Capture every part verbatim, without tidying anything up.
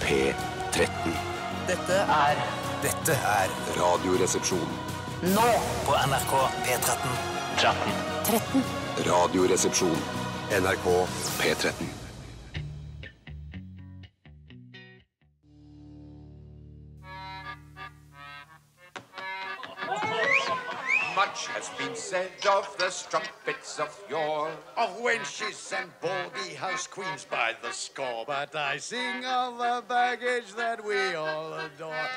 P tretten. Dette er Dette er Radioresepsjon. nå på N R K P tretten. tretten. Radioresepsjon. N R K P tretten. Much has been said of the strumpets of yore, of wenches and baldy house queens by the score, but I sing of the baggage that we all adore.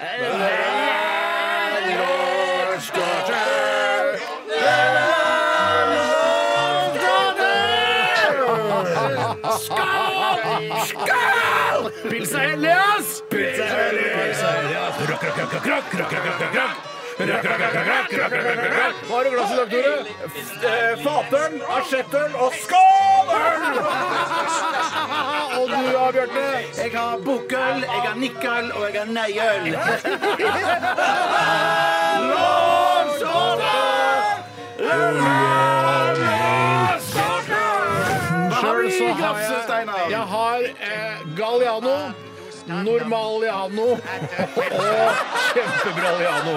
Pilsa Elias! Pilsa Elias! Rock, rock, rock, rock, rock, rock, rock, rock, rock. Rock, rock, rock, rock, rock, rock, rock, rock. Hva har du glass i dag, Tore? Fatøl, asjettøl og skåløl! Og du da, Bjørte? Jeg har bukkøl, jeg har nikkøl, og jeg har neiøl. Sjøl så har jeg Jeg har eh, Galliano, Normaliano og Kjempebralliano.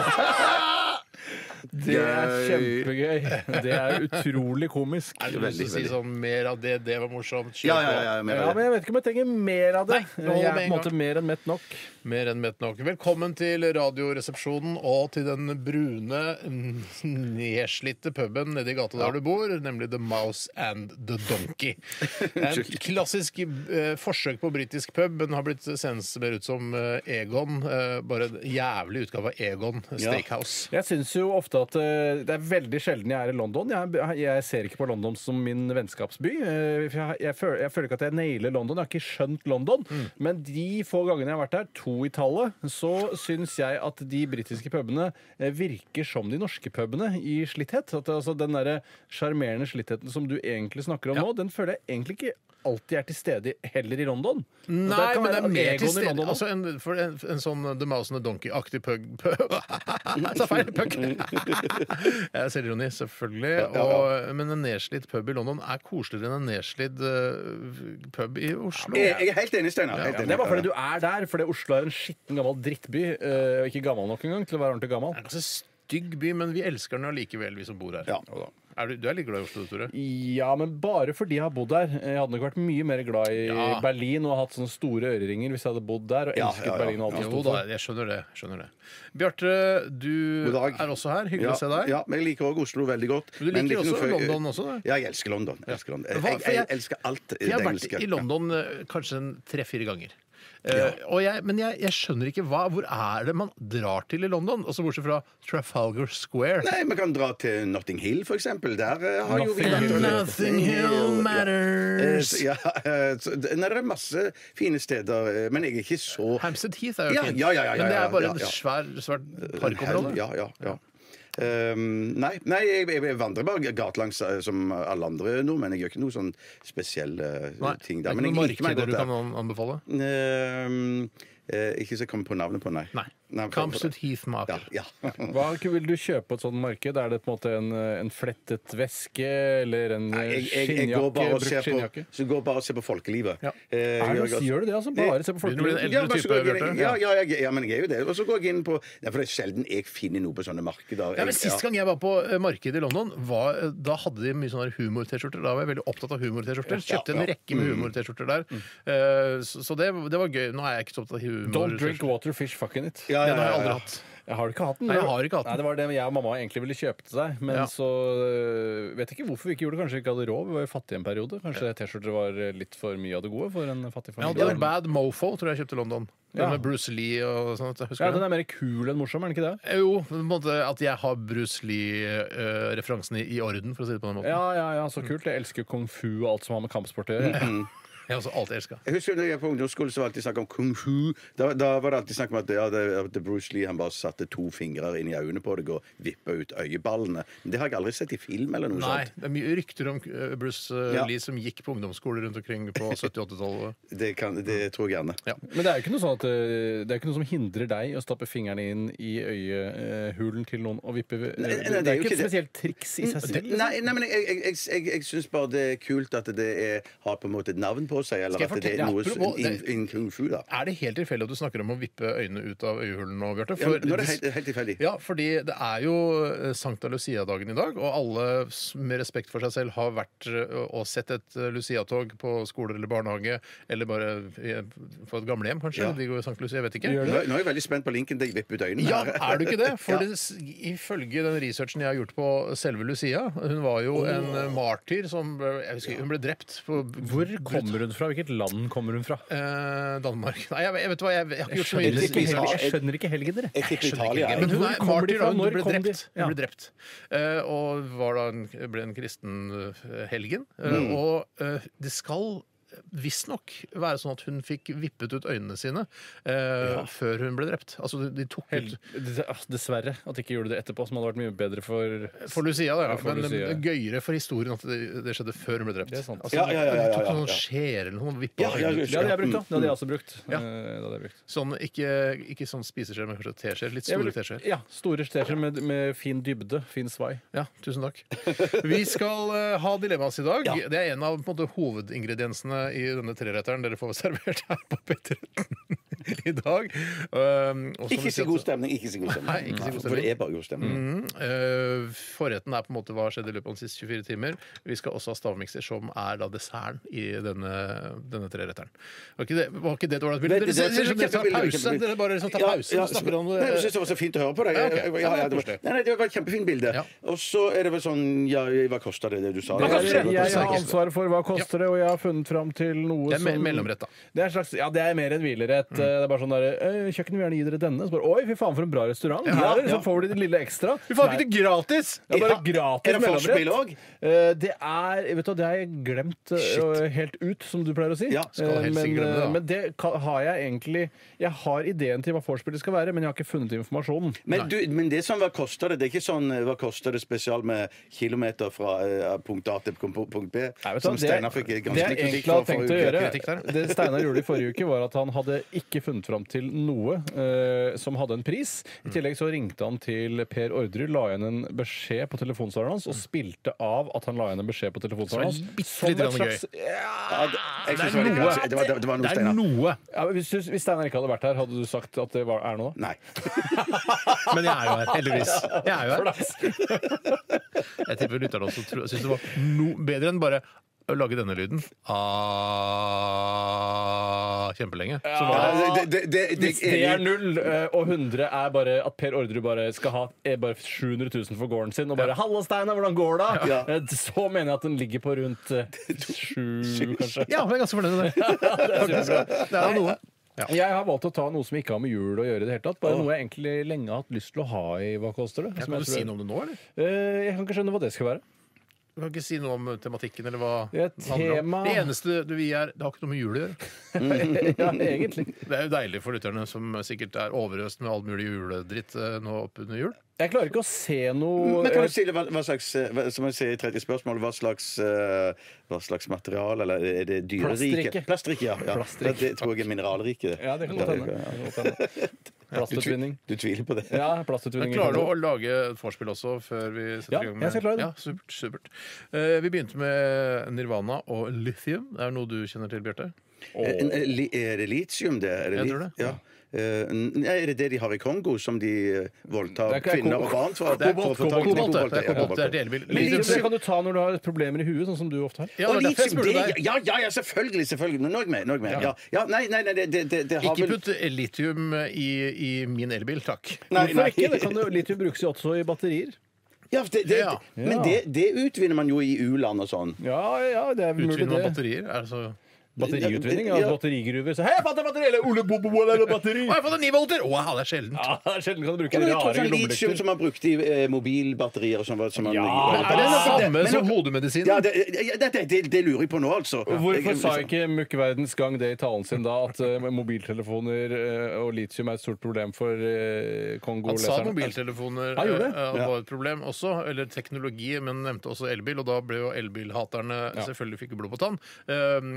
Det er kjempegøy. Det er utrolig komisk. Er det lyst til å si sånn mer av det? Det var morsomt. Ja, ja, ja, mer Ja, av det. men jeg vet ikke om jeg trenger mer av det. Nei, nå Jeg er med på en en måte gang. mer enn mett nok. Mer enn mett nok. Velkommen til Radioresepsjonen og til den brune, nedslitte puben nede i gata der du bor, nemlig The Mouse and the Donkey. En klassisk eh, forsøk på britisk pub. Den har blitt senest mer ut som eh, Egon. Eh, bare en jævlig utgave av Egon Steakhouse. Jeg syns jo ofte at eh, det er veldig sjelden jeg er i London. Jeg, jeg ser ikke på London som min vennskapsby. Eh, for Jeg, jeg, føler, jeg føler ikke at jeg nailer London. Jeg har ikke skjønt London. Men de få gangene jeg har vært der, to i tallet, så syns jeg at de britiske pubene eh, virker som de norske pubene i slitthet. At, altså, den derre sjarmerende slittheten som du egentlig snakker om nå, den føler jeg egentlig ikke alltid er til stede heller i London. Nei, Det kan men det være er mer Egon til i stede. London også. Altså en, for en, en sånn The Mouse and the Donkey-aktig pug... pug. Jeg sa feil. Pug. Jeg er selvironi, selvfølgelig. Og, men en nedslitt pub i London er koseligere enn en nedslitt uh, pub i Oslo. Jeg, jeg er helt enig, Steinar. Helt Ja, enig. det er bare fordi du er der, fordi Oslo er en skitten gammel drittby. øh, Og ikke gammel nok engang til å være ordentlig gammel. Det er en ganske stygg by, men vi elsker den allikevel, vi som bor her. Ja. Er du, du er like glad i Oslo, Tore? Ja, men bare fordi jeg har bodd der. Jeg hadde nok vært mye mer glad i Ja. Berlin og hatt sånne store øreringer hvis jeg hadde bodd der og Ja, elsket ja, ja. Berlin og alt det Jo sto da, for. jeg skjønner det. skjønner det. Bjarte, du God dag. er også her. Hyggelig Ja, å se deg. ja, men jeg liker også Oslo veldig godt. Men du liker det er ikke også noe for- London også, da? Ja, jeg elsker London. Jeg elsker, London. Hva- Jeg, for jeg, jeg- elsker alt det Jeg har vært engelske. i London eh, kanskje en tre-fire ganger. Eh, og jeg, men jeg, jeg skjønner ikke hva, hvor er det man drar til i London? Altså Bortsett fra Trafalgar Square. Nei, vi kan dra til Notting Hill, for eksempel. Der eh, har jo vi Nothing vært- Hill. Nothing Hill Eh, matters. så- Ja, eh, så det nei, det er masse fine steder, eh, men jeg er ikke så Hampstead Heath er jo Ja, fint. ja, ja, ja, men det ja, er bare ja, en ja. svær, svært parkområde. Ja, ja, ja. Um, nei, nei jeg, jeg vandrer bare gatelangs eh, som alle andre nordmenn. Jeg gjør ikke noe sånn spesielle Nei, ting det er der. ikke Men noen jeg liker meg markeder du godt kan der. an- anbefale? Um, eh, ikke så jeg kommer på navnet på, nei. Nei. Nei, Hampstead Heath Ja, Market. ja. Hva vil du kjøpe på et sånt marked? Er det på en måte en, en flettet veske eller en Nei, jeg, jeg, jeg går skinnjakke? bare og Brukt ser på, skinnjakke? så går bare og ser på folkelivet. Ja. Eh, Er gjør det, jeg gjør du det? altså? Bare se på Begynner å bli en folkelivet? eldre Ja, men så type, går jeg inn- Bjarte. ja, ja, jeg, ja, men jeg er jo det. Og så går jeg inn på ja, For det er sjelden jeg finner noe på sånne markeder. Ja, men Jeg- Sist gang jeg var på eh, markedet i London, var, eh, da hadde de mye sånne humor-T-skjorter. Da var jeg veldig opptatt av humor-T-skjorter. Kjøpte en ja. rekke med humor-T-skjorter der. Eh, så så det, det var gøy. Nå er jeg ikke så opptatt av humor. Don't drink water, fish fucking it. Ja, ja, Den har jeg ja, aldri ja. hatt. Jeg har ikke hatt den. Nei, jeg har ikke hatt den. Nei, Det var det jeg og mamma egentlig ville kjøpe til deg. Men Ja. så øh, vet ikke hvorfor vi ikke gjorde det. Kanskje vi ikke hadde råd. Vi var jo fattige en periode. Kanskje T-skjorter var litt for mye av det gode for en fattig Jeg familie. hadde Bad Mofo, tror jeg jeg kjøpte i London. Den Ja. med Bruce Lee og sånt. Jeg husker Ja, det. Den er mer kul enn morsom, er den ikke det? Eh, Jo, på en måte at jeg har Bruce Lee-referansen i, i orden, for å si det på den måten. Ja, ja, ja, så kult. Jeg elsker kung fu og alt som har med kampsport å gjøre. Jeg har også alltid elska. Jeg husker da jeg på ungdomsskolen så var det alltid snakk om kung fu. Da, da var det alltid snakk om at, ja, det, at Bruce Lee han bare satte to fingre inn i øynene på deg og vippa ut øyeballene. Men det har jeg aldri sett i film eller noe Nei, sånt. det er mye rykter om eh, Bruce eh, Ja. Lee som gikk på ungdomsskoler rundt omkring på sytti-åttitallet. Det, kan, det tror jeg gjerne. Ja. Men det er jo ikke noe sånn at øh, det er ikke noe som hindrer deg å stappe fingrene inn i øyehulen til noen og vippe nei, Det det er er jo ikke ikke et det. spesielt triks i seg selv. liksom. Nei, nei, men jeg, jeg, jeg, jeg, jeg syns bare det er kult at det er, har på en måte et navn på på seg, eller Skal jeg at det er fortelle- noe ja, apropos, innen in kung fu, da. Er det helt tilfeldig at du snakker om å vippe øynene ut av øyehulen nå, Bjarte? Ja, nå er det helt, helt tilfeldig. Ja, fordi det er jo eh, Sankta Lucia-dagen i dag, og alle s- med respekt for seg selv har vært eh, og sett et eh, Lucia-tog på skoler eller barnehage, eller bare i- på et gamlehjem, kanskje. Ja. De går i Sankt Lucia, jeg vet ikke. Nå, nå er jeg veldig spent på linken til Vipp ut øynene. Ja, her. er du ikke det? For Ja. det, s- ifølge den researchen jeg har gjort på selve Lucia, hun var jo en eh, martyr som ble, jeg husker, hun ble drept på Hvor kommer hun fra? Hvilket land kommer hun fra? eh, Danmark. Nei, jeg, jeg vet hva, jeg, jeg har ikke gjort så mye skjønner ikke, research. helgen- jeg skjønner ikke helgen, dere. Jeg tipper Italia. Men hun Hvor er kommer de martyr, fra? og hun Når ble kom de? drept. Ja. Hun ble drept. Eh, og var da en, ble en kristen eh, helgen. Eh, Mm. Og eh, det skal visstnok være sånn at hun fikk vippet ut øynene sine eh, før hun ble drept. Altså, de, de tok Hel- ut ah, Dessverre at de ikke gjorde det etterpå, som hadde vært mye bedre for For Lucia, da, ja. Ja, for Men Lucia. det er gøyere for historien at det, det skjedde før hun ble drept. Det er sant. Altså, Ja, ja, ja, ja, De tok ja, sånn ja. skjær eller noe, vippa Ja, ja, øynene ut. ja. Det hadde jeg brukt, da. Det hadde jeg også brukt. Ja. Eh, det hadde jeg brukt. Sånn, ikke, ikke sånn spiseskjeer, men kanskje teskjeer. Litt Jeg store vil- teskjeer. Ja, store teskjeer med, med fin dybde, fin svai. Ja, tusen takk. Vi skal eh, ha dilemmas i dag. Ja. Det er en av på en måte, hovedingrediensene i denne treretteren dere får servert her på P tretten i dag. Um, og som Ikke vi si sier god at- stemning. Ikke si god stemning. Nei, ikke si god For det stemning. er bare god stemning. Mm, eh, forretten er på en måte hva skjedde i løpet av de siste tjuefire timer. Vi skal også ha stavmikser, som er da desserten i denne, denne treretteren. Var ikke det var ikke det et ålreit bilde? Det- Dere det- ser det- ut som dere tar kjempebilde, pause. kjempebilde. Dere bare liksom tar Ja, pause ja, og snakker om Nei, jeg syns det var så fint å høre på deg. Ja, ok. Ja, ja, Ja, det, var, koselig. nei, nei, det var et kjempefint bilde. Ja. Og så er det vel sånn Ja, hva koster det, det du sa? Hva Jeg, koster det? jeg, Hva har koster det? ansvaret for hva koster det, og jeg har funnet fram til noe Det er me- som mellomrett, da. Det er, en slags, ja, det er mer en hvilerett. Det er bare sånn der, «Øh, Kjøkkenet vil gjerne gi dere denne. Så bare, Oi, fy faen, for en bra restaurant. Ja, Her ja. så får de det lille ekstra. Vi får Nei. ikke det gratis! Det er bare Ja, gratis er det forspill mellomrett. også? Eh, Det er vet du, hva, det har jeg glemt eh, helt ut, som du pleier å si. Ja, skal Eh, helst men, ikke glemme det, da. eh, men det ka- har jeg egentlig Jeg har ideen til hva vorspielet skal være, men jeg har ikke funnet informasjonen. Men, du, men det som hva koster det? Det er ikke sånn hva koster det spesial med kilometer fra eh, punkt A til punkt punkt B? Nei, vet du Som hva, det, Steinar fikk det ganske jeg kritikk egentlig for hadde tenkt å forrige uke. gjøre, kritikk der. det Steinar gjorde i forrige uke, var at han hadde ikke funnet fram til noe eh, som hadde en pris. I tillegg så ringte han til Per Ordrud, la igjen en beskjed på telefonsvareren hans og spilte av at han la igjen en beskjed på telefonsvareren hans. Så bitte Som litt et grann slags- Ja, det, jeg synes Det er det, var, noe. det, var, det var noe, Det er Steinar. noe. Ja, men hvis, du- hvis Steinar ikke hadde vært her, hadde du sagt at det var, er noe? Nei. Men jeg er jo her, heldigvis. Jeg er jo her. Jeg tipper lytterne også tror- syns det var no bedre enn bare å lage denne lyden. Ah, kjempelenge. Så var det Det, det, det, det, Hvis det er null, eh, og hundre er bare at Per Ordrud bare skal ha er bare sju hundre tusen for gården sin, og bare 'Halla, Steinar, hvordan går det?' Ja. Eh, Så mener jeg at den ligger på rundt eh, sju, kanskje. Ja, jeg er ganske fornøyd med det. Faktisk. Det er jo noe. Jeg har valgt å ta noe som ikke har med jul å gjøre i det hele tatt. Bare noe jeg egentlig lenge har hatt lyst til å ha i Hva koster det? Jeg Som kan jeg du tror- si noe om det nå, eller? Eh, Jeg kan ikke skjønne hva det skal være. Du kan ikke si noe om tematikken eller hva Det er det handler om. tema- Det eneste du vil gi er det har ikke noe med jul å gjøre. Ja, egentlig. Det er jo deilig for lytterne som sikkert er overøst med all mulig juledritt eh, nå oppunder jul. Jeg klarer ikke å se noe Men kan du si det, hva, hva slags, eh, hva, som jeg sier i tredje spørsmål, hva slags, eh, hva slags materiale, eller er det dyrerike? Plastrike. Plastrike, ja. ja. Plastrike. Det tror jeg er mineralrike. Ja, det kan godt hende. Ja. Det kan godt hende. Plastutvinning. Du tviler på det? Ja, Men plastutvinning. klarer du å lage et vorspiel også før vi setter Ja, i gang med jeg skal klare det. Ja, supert, supert. Eh, vi begynte med Nirvana og Lithium. Det er noe du kjenner til, Bjarte? En- en- li- Er det litium, det? Er det Jeg li- tror det. Ja. Eh, n- er det det de har i Kongo, som de eh, voldtar Det er ikke- kvinner og barn fra? Det er for å kobolt, få tak i? kobolt, det. Det er ja, kobolt, det er delbil. Men litium Litium- kan du ta når du har problemer i huet, sånn som du ofte har. Ja, Og det er derfor jeg litium, spurte det, deg. ja, ja, ja, selvfølgelig! selvfølgelig. Nå er jeg med. Nå er jeg med. Ja. Ja, nei, nei, nei, det, det, det, det har Ikke vel putt litium i, i min elbil, takk. Nei, Hvorfor nei. ikke? Det kan jo, litium brukes jo også i batterier. Ja, det, det, Ja. Men det, det utvinner man jo i u-land og sånn. Ja, ja, det er vel mulig Utvinning av det. batterier er altså Batteriutvinning av Ja. batterigruver. Så, hei, jeg fant et batteri! Eller Ole Bobo, eller batteri! Å, jeg har fått en ni volter! Wow, det er sjeldent. Ja, sjelden kan du bruke Ja, men jeg tror rare sånn litium lommelykter. som man brukte i eh, mobilbatterier og sånn. var- Som man, Ja, Men er det Ja, det samme men- som hodemedisin? Ja, det, ja, det, det, det lurer jeg på nå, altså. Hvorfor sa Jeg- ikke Mukkeverdens Gang det i talen sin da, at eh, mobiltelefoner eh, og litium er et stort problem for uh, Han sa Kongo-leserne? mobiltelefoner Han gjorde det? eh, Ja. var et problem også, eller teknologi, men nevnte også elbil, og da ble jo elbilhaterne selvfølgelig fikk blod på tann. Um,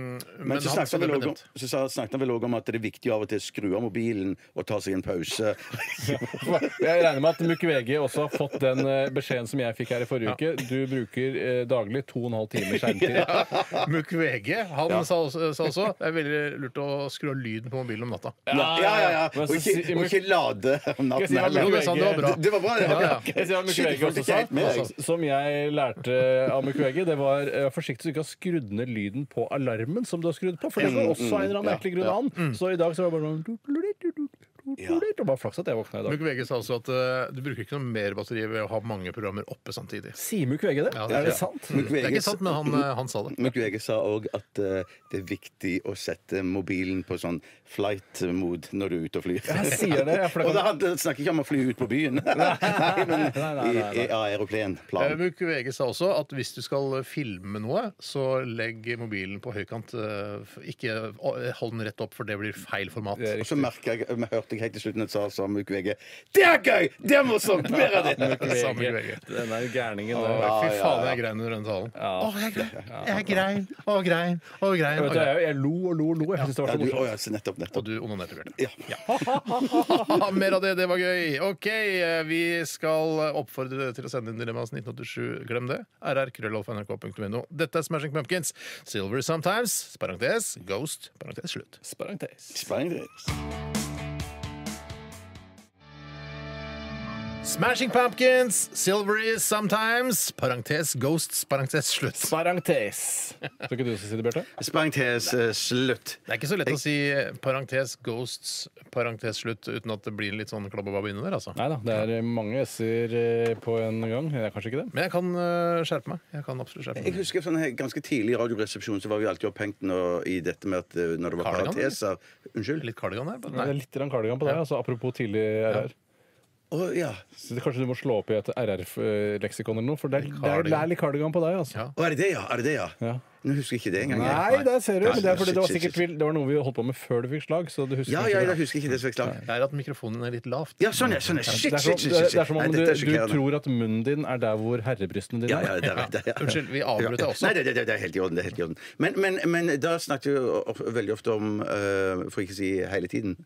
Men men så han, snakket så han det vel ble også om, nevnt. så sa- snakket han vel også om at det er viktig av og til å skru av mobilen og ta seg en pause. Jeg regner med at Mukwege også har fått den eh, beskjeden som jeg fikk her i forrige uke. Du bruker eh, daglig to og en halv time skjermtid. Mukwege han sa, også, sa også det er veldig lurt å skru av lyden på mobilen om natta. Ja, ja, ja. ja. Men Og, så ikke, si- og ikke lade om Skal jeg si natten hva Jo, heller. det sa han, det var bra. Det, det var bra, det. Ja, ja. Jeg sier hva Shit, jeg Mukwege fulgte også ikke sa, helt med, jeg. altså, som jeg lærte av Mukwege, det var uh, forsiktig så du ikke har skrudd ned lyden på alarmen som du har skrudd på, for det går også av en eller annen merkelig grunn an. Så i dag så var det bare sånn og bare flaks at jeg våkna i dag. Mukwege sa også at uh, du bruker ikke noe mer batteri ved å ha mange programmer oppe samtidig. Sier Mukwege det? Ja, det er det ja. sant? Det er ikke sant, men han, uh, han sa det. Mukwege sa òg at eh, det er viktig å sette mobilen på sånn flight-mode når du er ute og flyr. Jeg sier det. Ja, for det Og kan... da snakker jeg ikke om å fly ut på byen. Nei, men nei, nei, i, nei. i aeroplan. Uh, Plan. Mukwege sa også at hvis du skal filme noe, så legg mobilen på høykant. Uh, ikke uh, hold den rett opp, for det blir feil format. Det er Og så merket jeg, jeg hørte jeg helt til slutten at sa sa Mukwege det er gøy! Det er morsomt! Mer av det! Sa Mukwege. Mukwege. Den er gærningen Å, der. fy ja, faen, ja. jeg grein under den talen. Ja. Å, jeg grein, jeg grein, å, grein, å, grein. Jeg, vet, å, grein. jeg, jeg lo og lo og lo. Jeg synes det var Ja, så du, å, morsomt. ja, så nettopp, Og nettopp. du onanerte, Bjarte. Ja. Mer av det, det var gøy. OK, eh, vi skal oppfordre dere til å sende inn Dilemmas nitten åttisju. Glem det. r r krøllalfa n r k punktum n o. Dette er Smashing Pumpkins. Silver Sometimes. Parentes. Ghost. Parentes slutt. Parentes. Sprengdritt. Smashing Pumpkins. Silvery Sometimes. Parentes. Ghosts. Parentes slutt. Parentes. Skal ikke du også si det, Bjarte? Sprengtes eh, slutt. Det er ikke så lett å si parentes, ghosts, parentes slutt uten at det blir litt sånn klabbebab inni der, altså. Nei da, det er mange s-er eh, på en gang. Det er kanskje ikke det. Men jeg kan øh, skjerpe meg. Jeg kan absolutt skjerpe Jeg meg. husker sånn, her ganske tidlig i Radioresepsjonen så var vi alltid opphengt nå i dette med at eh, når det var Cardigan, parenteser Unnskyld? Litt cardigan her? Det Nei. er litt grann cardigan på deg, altså, apropos tidlig R R. Å ja. Så det, kanskje du må slå opp i et R R-leksikon eller noe, for det er, det er, det er litt cardigan på deg. altså. Ja. Å, er det det, ja? Er det det, ja? Ja. Nå husker jeg ikke det engang. jeg. Nei, der ser du. Men det er fordi det var Shit, shit, sikkert shit. det var noe vi holdt på med før du fikk slag. Så du husker Ja, kanskje ja, det. jeg husker ikke det som jeg slag. Det er at mikrofonen er litt lavt. Ja, sånn, ja. sånn, ja. Shit, Det er, som, shit, shit, det, shit. det er som om Nei, du, dette er du sjokkerende. tror at munnen din er der hvor herrebrystene dine Ja, er. ja, det er rett. Ja. Unnskyld, vi avbrøt deg også. Nei, det, det, det er helt i orden. det er helt i orden Men, men, men da snakket vi jo of- veldig ofte om, eh, for ikke å si hele tiden,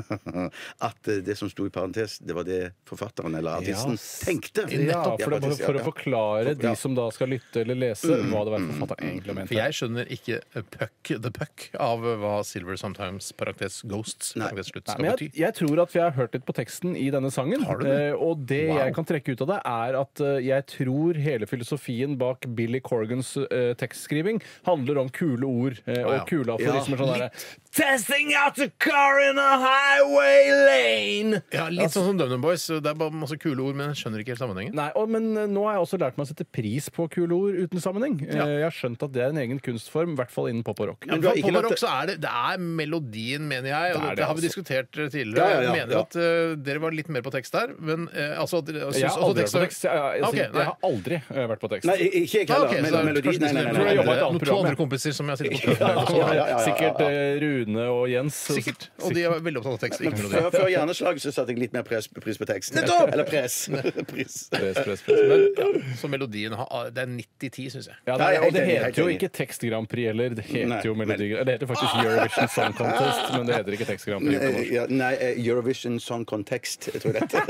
at eh, det som sto i parentes, det var det forfatteren eller artisten Ja, tenkte. Ja, for, det, faktisk, for ja, å ja. forklare de Ja. som da skal lytte eller lese, hva det var forfatteren egentlig mente. For jeg skjønner ikke uh, puck, the puck av hva Silver Sometimes, parentes ghosts, Nei. parentes slutt Nei, skal men bety. jeg, jeg tror at vi har hørt litt på teksten i denne sangen. Har du det? eh, og det Wow. jeg kan trekke ut av det, er at eh, jeg tror hele filosofien bak Billy Corgans eh, tekstskriving handler om kule ord eh, ja. og kule aforismer. Ja, sånn derre Testing out a car in a highway lane! Ja, Litt sånn som DumDum Boys. Det er bare masse kule ord, men jeg skjønner ikke helt sammenhengen. Nei, og, men eh, nå har jeg også lært meg å sette pris på kule ord uten sammenheng. Ja. Eh, jeg har skjønt at det er en egen kunstform, i hvert fall innen pop og rock. Ja, Men du har på ikke på latt rock det- så er det, det er melodien, mener jeg. Og Det er det, det, har vi altså. diskutert eh, tidligere. Ja, ja, ja, Jeg mener ja. at eh, dere var litt mer på tekst der. Men eh, altså, at dere- Jeg synes har også aldri vært på tekst- tekst. Jeg, jeg, Ok, jeg, nei. har aldri eh, vært på tekst. Nei, ikke jeg Ah, heller. ok, så men det er melodi kanskje Nei, nei, nei. du tror jeg nei, jobba i et nei. annet noen to program, andre ja. kompiser som jeg har sittet på Ja, ja, ja, ja, ja. Sikkert eh, Rune og Jens. Sikkert. Og de er veldig opptatt av tekst. Ikke melodi. Før, før hjerneslaget så satte jeg litt mer pres, pris på teksten. Eller press. Pris. Press, press, press. Men, ja, så melodien har, det er nitti ti, syns jeg. Ja, det, Nei, jeg er og det helt enig, helt heter jo enig. ikke Tekst Grand Prix heller. Det heter Nei, jo Melodi men- Det heter faktisk Eurovision Song Contest, men det heter ikke Tekst Grand Prix. på Eh, norsk. Ja, nei, eh, Eurovision Song Context, jeg tror dette.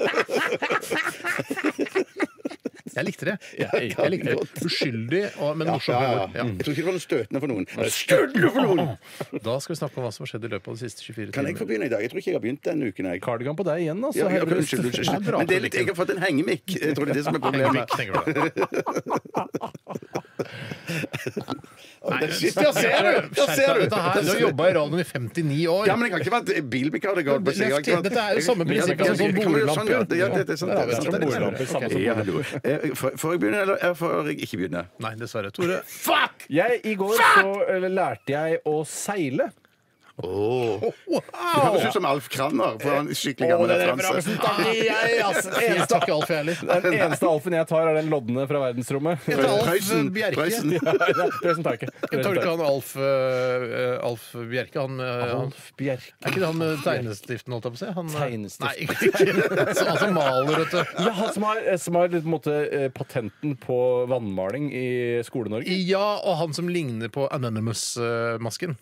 Jeg likte det. Ja, Jeg, jeg likte det. Uskyldig, og, men Ja, morsom ja, ja. humor. Ja. Jeg tror ikke det var noe støtende for noen. Støtende for noen! Da skal vi snakke om hva som har skjedd i løpet av de siste tjuefire Kan jeg få timene. begynne i dag? Jeg tror ikke jeg har begynt denne uken. Jeg. Cardigan på deg igjen, altså. Ja, ja, Helt lyst. unnskyld, unnskyld. Det er bra. Men det er litt, jeg har fått en hengemikk. Jeg tror det er det som er problemet. Tenker du det? Å, det er shit, Der ser du! Der ser du! Dette her, du har jobba i radioen i femtini år. Ja, men jeg har ikke vært bilmekaniker. Men Dette er jo samme prinsipp som sånn bordlamper. bordlamper. Ja, det er sant. Ja, det det er er sant, som det er sant. bordlamper, samme som Ja, bordlamper. hallo. Eh, Får får jeg begynne, eller eh, får jeg ikke begynne? Nei, dessverre. Tore. Fuck! Jeg, I går så eller, lærte jeg å seile. Åh. Det høres ut som Alf Kranner. For han er skikkelig Å, gammel den referanse. referansen tar ikke jeg, altså. Jeg tar ikke Alf, jeg heller. Den eneste Alfen jeg tar, er den lodne fra verdensrommet. Jeg tar Alf Prøysen. Bjerke. Prøysen. Ja, nei, Prøysen tar jeg ikke. Jeg tar ikke han Alf, uh, Alf Bjerke. Han, uh, han Alf Bjerke. Er ikke det han med tegnestiften, holdt jeg på å si? Han, uh, Tegnestiften. Nei, ikke, ikke. Så, han som maler, vet du. Ja, han som har, som har på en måte, eh, patenten på vannmaling i Skole-Norge. Ja, og han som ligner på Anonymous-masken.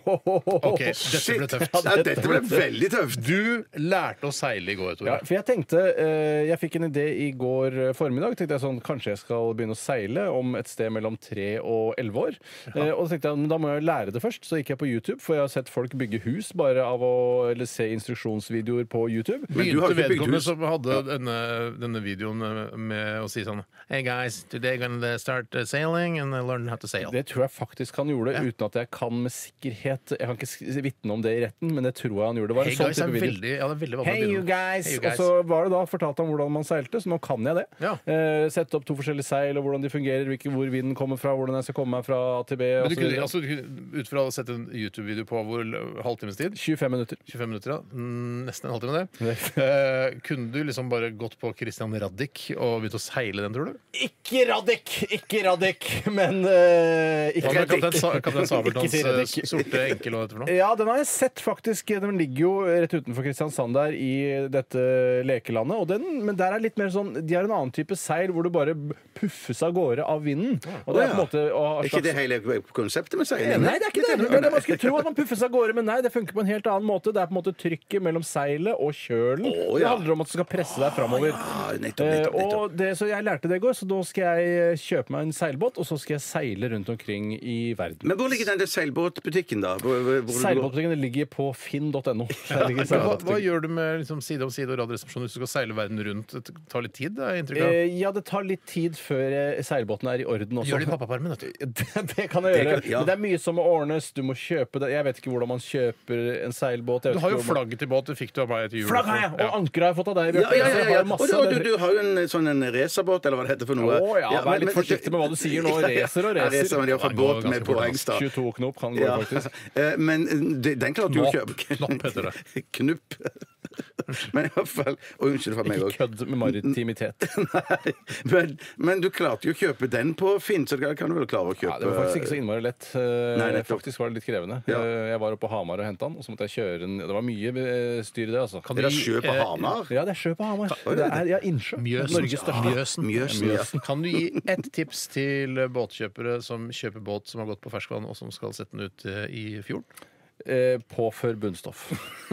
OK, dette ble tøft. Ja, dette ble veldig tøft. Du lærte å seile i går, Tore. Ja, for jeg tenkte, eh, jeg fikk en idé i går formiddag. Tenkte jeg sånn, Kanskje jeg skal begynne å seile om et sted mellom tre og elleve år. Eh, og så tenkte jeg, men Da må jeg lære det først. Så gikk jeg på YouTube, for jeg har sett folk bygge hus bare av å eller se instruksjonsvideoer på YouTube. Men du har Begynte ikke bygd vedkommende hus. som hadde denne, denne videoen med å si sånn Hey guys, today I'm gonna start sailing and learn how to sail. Det tror jeg faktisk han gjorde, uten at jeg kan med sikkerhet Jeg kan ikke sk- vitne om det i retten, men det tror jeg han gjorde. Det var en Hey sånn guys er type video. veldig, ja, det er veldig vanlig å Hey begynne you med. guys! Hey, you Og guys. så var det da fortalt han hvordan man seilte, så nå kan jeg det. Ja. Eh, sette opp to forskjellige seil, og hvordan de fungerer, hvilke, hvor vinden kommer fra, hvordan jeg skal komme meg fra A til B. Men Og du så kunne, videre. altså, du kunne, ut fra å sette en YouTube-video på hvor halvtimes tid? tjuefem minutter. tjuefem minutter, ja. Mm, Nesten en halvtime, det. Eh, kunne du liksom bare gått på Christian Radich og begynt å seile den, tror du? Ikke Radich! Ikke Radich, men eh, ikke Hva med Kaptein, Radich. Sa Kaptein Sabeltanns Ikke si eh, Radich. sorte enkel, hva heter det for noe? Ja, den har jeg sett, faktisk. Den ligger jo rett utenfor Kristiansand der i dette lekelandet. Og den, men der er litt mer sånn De har en annen type seil hvor du bare puffes av gårde av vinden. Og det er på en måte og, Er ikke det hele konseptet med seiling? Nei, det er ikke det. det, er det man skulle tro at man puffes av gårde, men nei, det funker på en helt annen måte. Det er på en måte trykket mellom seilet og kjølen. Å, Det ja. handler om at du skal presse deg framover. Ja, nettopp, Eh, nettopp, nettopp. og det, så jeg lærte det i går, så da skal jeg kjøpe meg en seilbåt, og så skal jeg seile rundt omkring i verden. Men hvor ligger den der seilbåtbutikken, da? Hvor, hvor, hvor Seilbåtbutikken ligger på finn punktum no. Der ligger Men Hva, hva seilbåtbutikken. gjør du med liksom, side om side og Radioresepsjonen hvis du skal seile verden rundt? Det tar litt tid, det er inntrykk av. Eh, ja, det tar litt tid før eh, seilbåten er i orden også. Gjør det i pappapermen, vet du. Det, det kan jeg gjøre. kan- ja. Men det er mye som må ordnes. Du må kjøpe det. Jeg vet ikke hvordan man kjøper en seilbåt. Jeg Du vet har jo ikke hvordan- flagget til båt, det fikk du av meg etter jul. Flagg har jeg! Og Ja. anker har jeg fått av deg, Ja, Bjarte. ja, Så ja, jeg har ja. jo masse Og du, av du, det. du har jo en sånn en racerbåt, eller hva det heter for noe. Å ja, vær men- litt men- forsiktig med hva du sier nå. Racer og Ja, racer. racer, men de har fått Ja, båt ganske med fort, poengstad. tjueto knop kan gå, Ja. faktisk. Eh, Men det- den klarte du å Knopp. kjøpe. Knopp heter det. Knupp. Men i hvert fall Og unnskyld for meg Ikke òg. kødd med maritimitet. Nei, men, men du klarte jo å kjøpe den på Finn, så det kan du vel klare å kjøpe. Ja, det var faktisk ikke så innmari lett. Eh, Nei, nettopp. faktisk var det litt krevende. Ja. Eh, Jeg var oppe på Hamar og henta den, og så måtte jeg kjøre den. Det var mye eh, styr i det, altså. Kan Er det du gi, sjø på eh, Hamar? Ja, det er sjø på Hamar. Oi, Det er ja, innsjø. Mjøsen. Norges største. Mjøsen. Mjøsen, ja. Kan du gi ett tips til båtkjøpere som kjøper båt som har gått på ferskvann, og som skal sette den ut eh, i fjorden? Eh, påfør bunnstoff.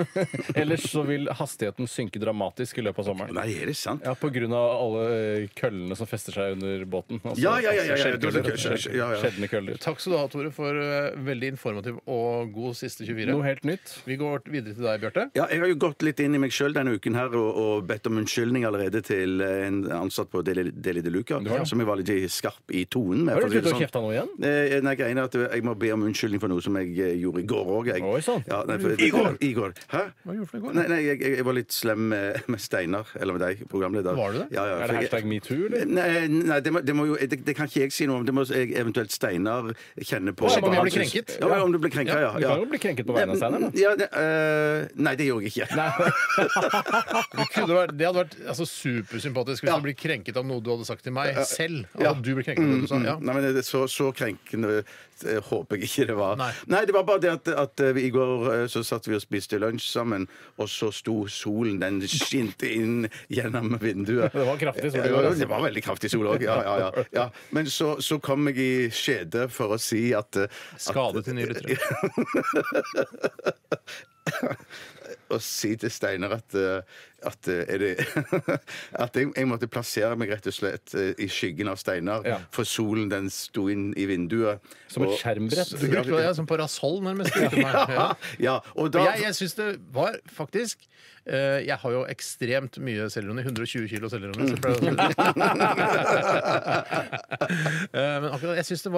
Ellers så vil hastigheten synke dramatisk i løpet av sommeren. Nei, er det sant? Ja, på grunn av alle eh, køllene som fester seg under båten. Altså, Ja, ja, ja, ja, ja. skjellkøller, Det er så- skjell- ja, ja. Sjeldne køller. Takk skal du ha, Tore, for eh, veldig informativ og god siste tjuefire. Noe helt nytt. Vi går videre til deg, Bjarte. Ja, jeg har jo gått litt inn i meg sjøl denne uken her og, og bedt om unnskyldning allerede til en ansatt på Deli, Deli de Luca, har det? som jeg var litt skarp i tonen med. Har for å du si det sluttet å sånn. kjefte noe igjen? Eh, Nei, greien er at jeg må be om unnskyldning for noe som jeg eh, gjorde i går òg. Oi, sånn. Ja, nei, for- I går? I går. Hæ? Hva gjorde du for i går? Nei, nei jeg, jeg jeg var litt slem med, med Steinar, eller med deg, programleder. Var du det? Ja, ja, Er for det jeg- hashtag metoo, eller? Nei, nei det, må, det, må jo, det, det kan ikke jeg si noe om. Det må jeg, eventuelt Steinar kjenne på. Å, om på jeg hans- blir krenket? Ja, ja, om du blir krenket, ja. Du kan jo bli krenket på vegne av Steinar, da. Ja, det, eh, nei, det gjorde jeg ikke. Det, kunne vært, det hadde vært altså, supersympatisk hvis Ja. du blir krenket av noe du hadde sagt til meg selv. Ja. Og du blir krenket av noe du sa. Ja. Nei, men det, så, så krenkende eh, håper jeg ikke det var. Nei. det var bare det at, at eh, i går eh, så satt vi og spiste lunsj sammen, og så sto solen, den skinte inn gjennom vinduet. Det var kraftig sol i Ja, går, ja, altså. det var veldig kraftig sol òg. Ja, ja, ja, ja. Men så, så kom jeg i skjede for å si at, eh, at Skade til nye lyttere. Å si til Steinar at, eh, at, eh, er det, at jeg, jeg måtte plassere meg rett og slett eh, i skyggen av Steinar, Ja. for solen den sto inn i vinduet. Som et Og- skjermbrett. Du brukte det som parasoll, nærmest. Ja. Ja, ja, og da Og jeg jeg syns det var faktisk eh, Jeg har jo ekstremt mye selvironi. hundre og tjue kilo selvironi. så jeg pleier å- Eh, Men akkurat, jeg syns det var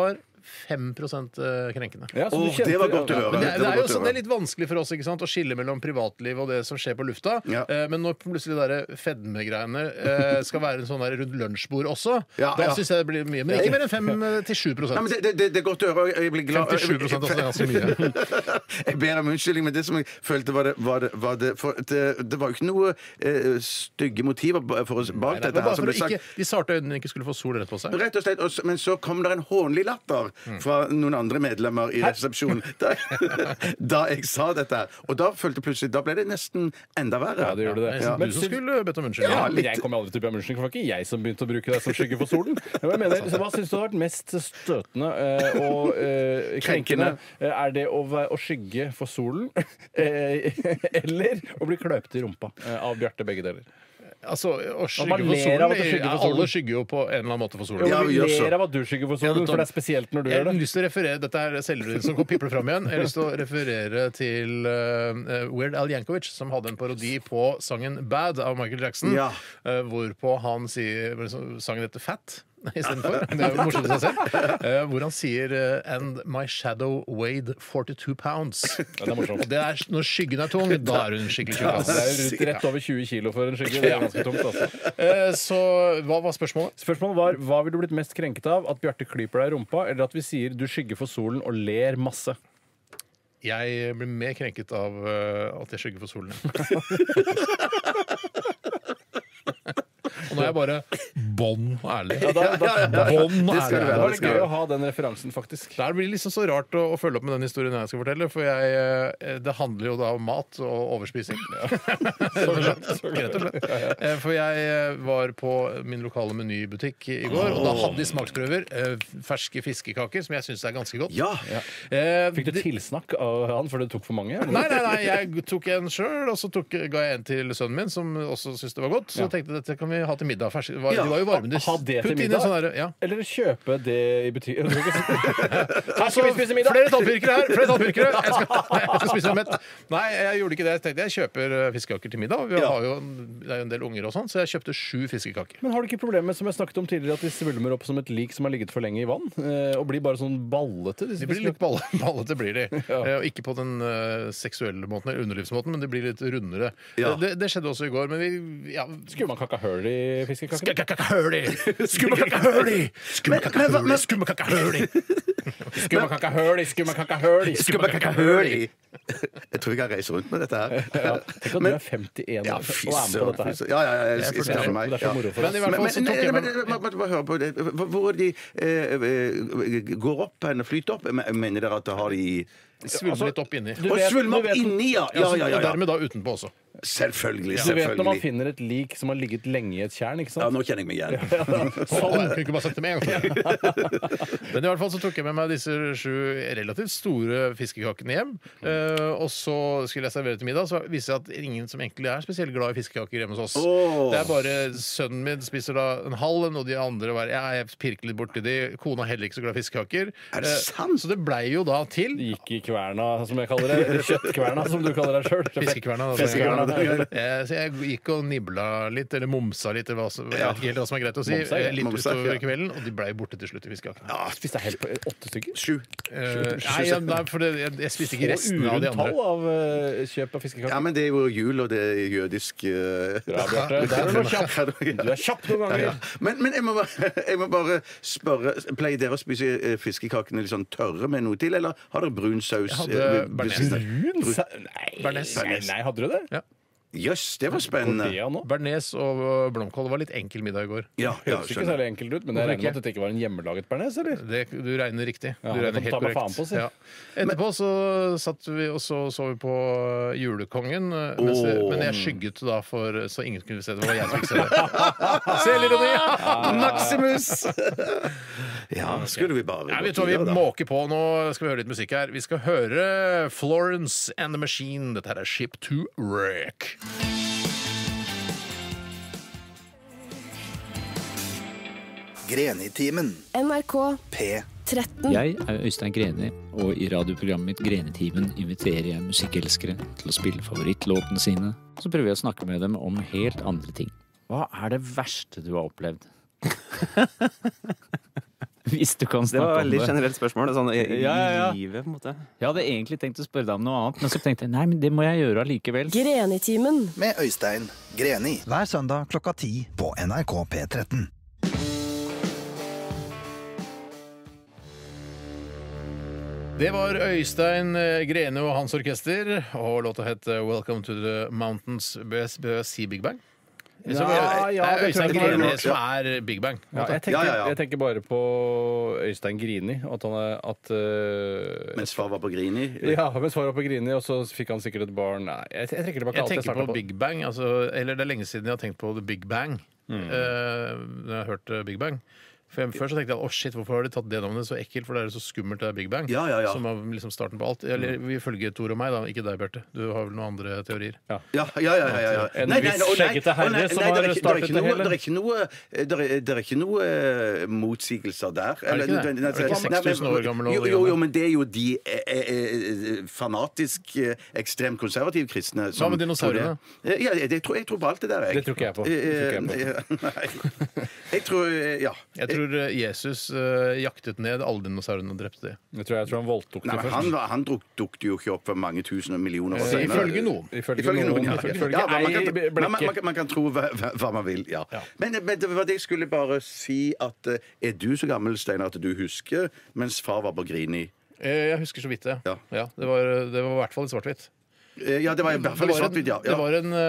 fem prosent krenkende. Ja, så du Åh, det var godt å høre. Men det, er- Det det var er jo godt å sånn, det er høre. litt vanskelig for oss ikke sant, å skille mellom privatliv og det som skjer på lufta. Ja. Eh, Men når plutselig de der fedmegreiene eh, skal være en sånn der rundt lunsjbord også, Ja, da ja. syns jeg det blir mye. Men ikke mer enn fem til sju Nei, men prosent. det, det, det, det er godt å høre. og Jeg blir glad. femtisju prosent også, det er ganske mye. Jeg ber om unnskyldning, men det som jeg følte var det, var det, var det For det, det var jo ikke noe eh, stygge motiver ba- for oss bak Det dette var her. bare som for ble å sagt. ikke, de sarte øynene ikke skulle få sol rett på seg. Rett og slett, og så- Men så kom det en hånlig latter fra noen andre medlemmer i resepsjonen da, da jeg sa dette. her. Og da følte jeg plutselig Da ble det nesten enda verre. Ja, det gjorde det. Det er Men du som syns- skulle bedt om unnskyldning. Ja, Ja, men jeg kommer aldri til å be om unnskyldning, for det var ikke jeg som begynte å bruke deg som skygge for solen. Ja, men jeg mener, så hva syns du har vært mest støtende eh, og eh, krenkende? Eh, Er det å, være, å skygge for solen, eh, eller å bli kløpt i rumpa eh, av Bjarte, begge deler? Altså, å skygge man for ler solen, av at du skygger for solen. Alle skygger jo på en eller annen måte for solen. Jo, Ja, vi vi gjør så. ler av at du skygger for Ja, solen, men for det er spesielt når du Jeg gjør har det. lyst til å referere, Dette er selvironi som pipler fram igjen. Jeg har lyst til å referere til uh, Weird Al Yankovic, som hadde en parodi på sangen 'Bad' av Michael Jackson. Ja. Uh, hvorpå han sier sangen heter 'Fat'. Istedenfor. Det er jo morsomt i seg selv. Uh, hvor han sier uh, 'And my shadow weighed forty-two pounds'. Ja, det er morsomt. Og det er, når skyggen er tung, da er hun skikkelig tjukk. Det er jo ass. rundt rett over tjue kilo for en skygge. Det er ganske tungt, altså. Uh, så hva var spørsmålet? Spørsmålet var hva ville du blitt mest krenket av? At Bjarte klyper deg i rumpa, eller at vi sier du skygger for solen og ler masse? Jeg blir mer krenket av uh, at jeg skygger for solen. Og nå er jeg bare bånn ærlig. Ja, da, da, Bånn Det skal ærlig. det være. det var litt gøy å ha den referansen, faktisk. Det blir liksom så rart å, å følge opp med den historien jeg skal fortelle, for jeg, eh, det handler jo da om mat og overspising. Rett og slett. Eh, For jeg eh, var på min lokale menybutikk i går, og da hadde de smaksprøver. eh, Ferske fiskekaker, som jeg syns er ganske godt. Ja. Eh, Fikk du det- tilsnakk av han fordi du tok for mange? eller? Nei, nei, nei, jeg tok en sjøl, og så tok, ga jeg en til sønnen min, som også syntes det var godt. Så Ja. tenkte jeg dette kan vi ha til middag. Fersk, var, Ja. De var jo varme. De Ha det til putt inn i middag? sånn der, ja. Eller kjøpe det i butikken? Her Altså, skal vi spise middag! flere tallpirkere her! Flere tallpirkere! Jeg skal, jeg skal spise meg mett. Nei, jeg gjorde ikke det. Jeg tenkte jeg kjøper eh, fiskekaker til middag. Vi Ja. har jo, det er jo en del unger og sånn, så jeg kjøpte sju fiskekaker. Men har du ikke problemer med, som jeg snakket om tidligere, at de svulmer opp som et lik som har ligget for lenge i vann? eh, Og blir bare sånn ballete? disse De blir litt fiskene? balle, ballete, blir de. Eh, og ikke på den eh, seksuelle måten, eller underlivsmåten, men de blir litt rundere. Ja. Det, det skjedde også i går, men vi ja, Skulle man kakka høl i fiskekakene? Skummekakahøli! Skummekakahøli! Skummekakahøli! Skummekakahøli! Skulle man kakka høl i, skulle man kakka høl i? Skummekakahøli. Jeg tror vi kan reise rundt med dette her. Ja, tenk at du er femtien Ja, år fy og er med på søren. dette her. fy søren. Ja, ja, ja, jeg Jeg skal forstår. skaffe meg. Det er så Ja. moro for Men oss. i hvert fall så Men- tok jeg men- med men- men- bare høre på det. Hvor hvor er de eh, eh, går opp hen, flyter opp? Men- Mener dere at det har de i Svulmer litt opp inni. Du Og vet- svulmer du opp vet- inni, ja! Ja, Ja, så- ja, ja, Og ja. dermed da utenpå også. Selvfølgelig. Du vet når man selvfølgelig. finner et lik som har ligget lenge i et tjern, ikke Ja, sant? nå kjenner jeg meg igjen. Sånn. Jeg kunne ikke bare sagt det med en gang. Men i hvert fall så tok jeg med meg disse sju relativt store fiskekakene hjem. Eh, og så skulle jeg servere til middag, så viser det seg at ingen som egentlig er spesielt glad i fiskekaker hjemme hos oss. Åh. Det er bare sønnen min spiser da en halv en, og de andre var ja, jeg pirker litt borti de. Kona er heller ikke så glad i fiskekaker. Er det Eh, sant? Så det blei jo da til Gikk i kverna, som jeg kaller det. Eller kjøttkverna, som du kaller deg sjøl. Fiskekverna. Altså. Fiskekverna. Eh, Så jeg gikk og nibla litt, eller momsa litt, eller hva som, jeg vet ikke helt hva som er greit å si, Momsa, ja. eh, litt Momsa, utover ja. kvelden, og de blei borte til slutt i fiskekakene. Ja, Spiste jeg helt på åtte stykker? sju. Eh, nei, ja, nei, for det, jeg, jeg spiste ikke restene av de Urundt tall andre. av eh, kjøp av Ja, fiskekaker. men det er jo jul, og det er jødisk uh... Bra, Bjarte. Der er du kjapp. Du er kjapp noen Ja, ja. ganger. Men, men jeg, må bare, jeg må bare spørre Pleier dere å spise eh, fiskekakene litt sånn tørre med noe til, eller har dere brun saus? Jeg hadde eh, bearnés. Brun sa- Nei, Bearnés. nei, nei, hadde du det? Ja. Jøss, det var spennende. Går det an nå? Bearnés og blomkål var litt enkel middag i går. Ja, ja, Høres ikke skjønner. særlig enkelt ut, men jeg Hvorfor regner med ikke? at dette ikke var en hjemmelaget bearnés, eller? Det, du regner riktig. Ja, Du det regner kan helt ta meg korrekt. faen på, si. Ja. Etterpå så satt vi og så, så vi på Julekongen, eh, mens jeg, Åh. men jeg skygget da for så ingen kunne se det. Det var jeg som fikk se det. Selvironi! Maximus! Ja, skulle vi bare Ja, gått vet du hva, Vi videre, da. måker på. Nå skal vi høre litt musikk her. Vi skal høre Florence and the Machine. Dette her er Ship to Wreck. Grenitimen. N R K P tretten. Jeg er Øystein Greni, og i radioprogrammet mitt Grenetimen inviterer jeg musikkelskere til å spille favorittlåtene sine. Så prøver jeg å snakke med dem om helt andre ting. Hva er det verste du har opplevd? Hvis du kan Det snakke var om veldig det. generelt spørsmål. Sånn i, Ja, ja, ja. i livet, på en måte. Jeg hadde egentlig tenkt å spørre deg om noe annet, men så tenkte jeg nei, men det må jeg gjøre allikevel. Grenitimen. Med Øystein Greni. Hver søndag klokka ti på N R K P tretten. Det var Øystein Greni og hans orkester, og låta het Welcome to the Mountains. Bør jeg, bør jeg si Big Bang? Så Ja, det ja, er det Øystein tror jeg det Greni er. som er Big Bang. på en Ja, måte. jeg, tenker, Ja, ja, ja. jeg tenker bare på Øystein Grini. At han er at, uh, Mens far var på Grini. Ja, mens far var på Grini, og så fikk han sikkert et barn. Nei, jeg, jeg trekker tilbake Jeg alt jeg tenker startet på på. Big Bang, altså, eller det er lenge siden jeg har tenkt på The Big Bang. Mm. Eh, når jeg har hørt eh, Big Bang. For jeg, Før så tenkte jeg å shit, hvorfor har de tatt det navnet så ekkelt, for det er så skummelt det er Big Bang. Ja, ja, ja. Som er liksom starten på alt. Eller ifølge Tor og meg, da, ikke deg, Bjarte. Du har vel noen andre teorier? Ja, ja, ja, ja, ja, ja. En Nei, nei, viss å, nei, skjeggete herre å, nei, som nei, har det er ikke- startet det er det ikke hele. noe- Det er ikke noe, det er, det er ikke noe eh, motsigelser der. Er det ikke det? Eller- Er det ikke Nei, seks tusen år gammel Jo, og- jo, jo, men det er jo de eh, eh, fanatisk eh, ekstremt konservative kristne som Hva med dinosaurene? tror det. Ja, jeg tror, jeg tror på alt det der, jeg. Det tror ikke jeg på. Det tror ikke jeg på. Eh, Nei. Jeg tror, eh, ja. Jeg tror eh, Jesus eh, jaktet ned alle dinosaurene og drepte dem. Jeg tror, jeg tror han voldtok Nei, det men først. han, var- han duk- dukket jo ikke opp for mange tusen millioner år Eh, senere. ifølge noen. Ifølge Ifølge noen, ja. Ifølge Ja, man, kan, ei man, man, man, blekke. man kan tro hva, hva hva man vil, ja. Men, men det var det jeg skulle bare si at eh, er du så gammel, Steinar, at du husker mens far var på Grini? Eh, Jeg husker så vidt det. Ja. Ja, det, var, det var i hvert fall i svart-hvitt. Eh, Ja, det var i hvert Det fall i var en, svart-hvitt, ja. det ja. var en,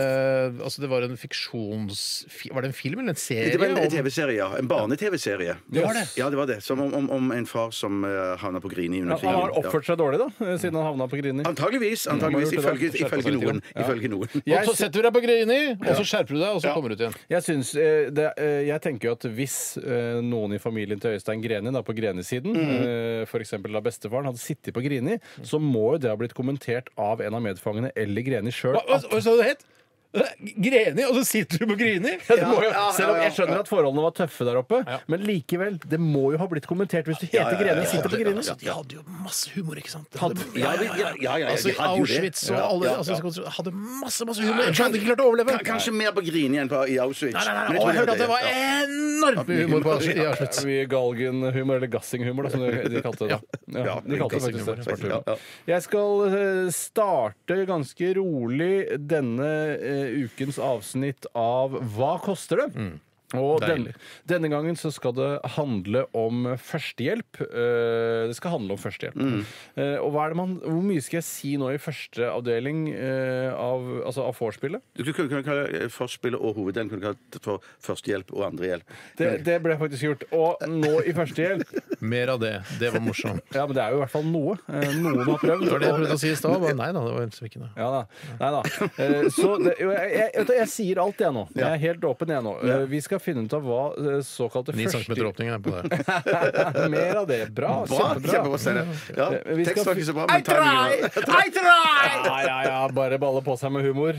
eh, altså det var en fiksjons... fi- Var det en film eller en serie? Det var en om- T V-serie, ja. En barne-T V-serie. Det var det. Ja, det var det. Som om, om, om en far som uh, havna på Grini under Ja, han har krigen. oppført seg dårlig, da, eh, siden han havna på Grini. Antageligvis. antageligvis Mm. ifølge, Skjerpe ifølge seg litt noen. grann. Ja. Ifølge noen. Og Jeg så setter du deg på Grini, og så skjerper du deg, og så kommer du ut igjen. Jeg, synes, eh, det, eh, jeg tenker jo at hvis eh, noen i familien til Øystein Greni, da, på Greni-siden, eh, for eksempel da bestefaren, hadde sittet på Grini, så må jo det ha blitt kommentert av en av medfangene eller Greni sjøl. Hva, hva, hva sa du det het? Greni, og så sitter du på Grini? Ja, det må jo, ja, ja, selv om ja, jeg skjønner at forholdene var tøffe der oppe, Ja. men likevel, det må jo ha blitt kommentert hvis du heter ja, ja, Greni og ja, sitter på ja, Grini. ja, De hadde jo masse humor, ikke sant? De Hadde- hadde, Ja, ja, ja, ja, ja, altså, de hadde jo det. Auschwitz og Ja, alle ja, altså, ja. hadde masse masse humor. Ellers hadde de ikke klart å overleve. K- Kanskje mer på Grini enn på, i Auschwitz. Nei, nei, nei, Men og jeg tror hørte at det var ja. enormt mye humor på i Auschwitz. Mye galgenhumor, eller gassinghumor, da, som de, de kalte det. Da. Ja, Ja, de kalte det faktisk det. gassinghumor, Ja. ja. Jeg skal eh, starte ganske rolig denne eh, ukens avsnitt av Hva koster det? Og den, Deilig. denne gangen så skal det handle om førstehjelp. Eh, det skal handle om førstehjelp. Eh, og hva er det man, hvor mye skal jeg si nå i første avdeling eh, av, altså av vorspielet? Du kunne kunne kalle forspillet og hoveddelen kunne kalle det for førstehjelp og andrehjelp. Det, det ble faktisk gjort. Og nå i førstehjelp Mer av det. Det var morsomt. Ja, men det er jo i hvert fall noe. Eh, Noen har prøvd. Det var det jeg prøvde å si i stad. men Nei da, det var liksom ikke noe. Ja da. Nei da. Eh, Så det, jo, jeg, jeg, vet du, jeg sier alt, jeg nå. Jeg er helt åpen, jeg nå. Eh, Vi skal finne ut av hva eh, såkalte Ni centimeter første... åpning er på det. Mer av det. Bra. Bra! Kjempebra. Kjempebra, Steinar. Ja, Eh, vi skal tekst var fi- ikke så bra, men timingen var Ja, ja, ja. Bare balle på seg med humor.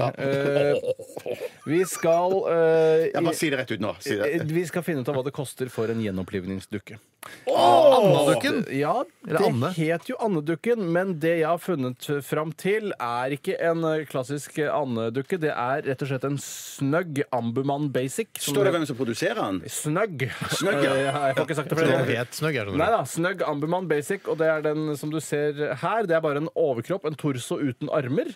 Eh, Vi skal eh, Ja, bare si det rett ut nå. Si det. eh, Vi skal finne ut av hva det koster for en gjenopplivningsdukke. Anna-dukken? Ja, Eller det Anne? het jo Anne-dukken, men det jeg har funnet fram til, er ikke en eh, klassisk Anne-dukke. Det er rett og slett en snøgg Ambumann Basic. som Står det het- hvem som produserer den? Snøgg. Snøgg, ja. Eh, Jeg får ikke sagt det Det flere var ganger. helt snøgg, jeg Nei skjønner du. da, Snøgg Ambumann Basic, og det er den som du ser her. Det er bare en overkropp, en torso uten armer.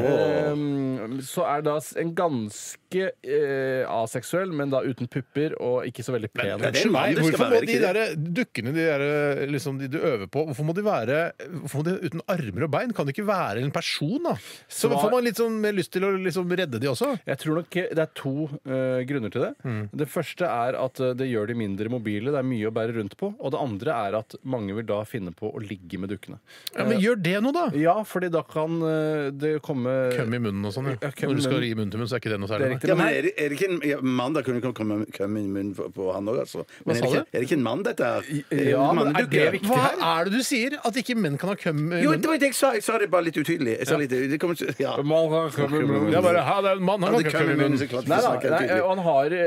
Ehm, så er da en ganske eh, aseksuell, men da uten pupper og ikke så veldig pen. Men- det er en mann det skal Hvorfor være, må er det de ikke der dukkene de der, liksom, de du øver på, hvorfor må de være hvorfor må de uten armer og bein? Kan det ikke være en person, da? Så Svar- får man litt sånn mer lyst til å liksom redde de også. Jeg tror nok det er to eh, grunner til det. Mm. Det første er at eh, det gjør de mindre mobile. Det er mye å bære rundt på. Og det andre er at mange vil da finne på å ligge med dukkene. Ja, Men gjør det noe, da! Ja, fordi da kan eh, det komme Køm i munnen og sånn. Ja. Ja, køm i Når du skal munnen. gi munn til munn, så er ikke det noe Det er særlig. riktig. Ja, men er det, er det ikke en ja, mann? Da kunne det komme køm i munnen på, på han òg, altså. Men er det, sa ikke, du? er det ikke en mann, dette her? Ja, men er Mannedukke? det viktig Hva her? er det du sier? At ikke menn kan ha køm i Jo, det munnen? var det jeg sa. Jeg sa det bare litt utydelig. Jeg sa litt, det kommer, ja. Man kan komme i munnen. Det er bare, ha, det er en mann, han Hadde kan ikke ha køm køm i i munnen, munnen. så klart vi Nei da, snakker nei, tydelig. og han har, eh, altså, han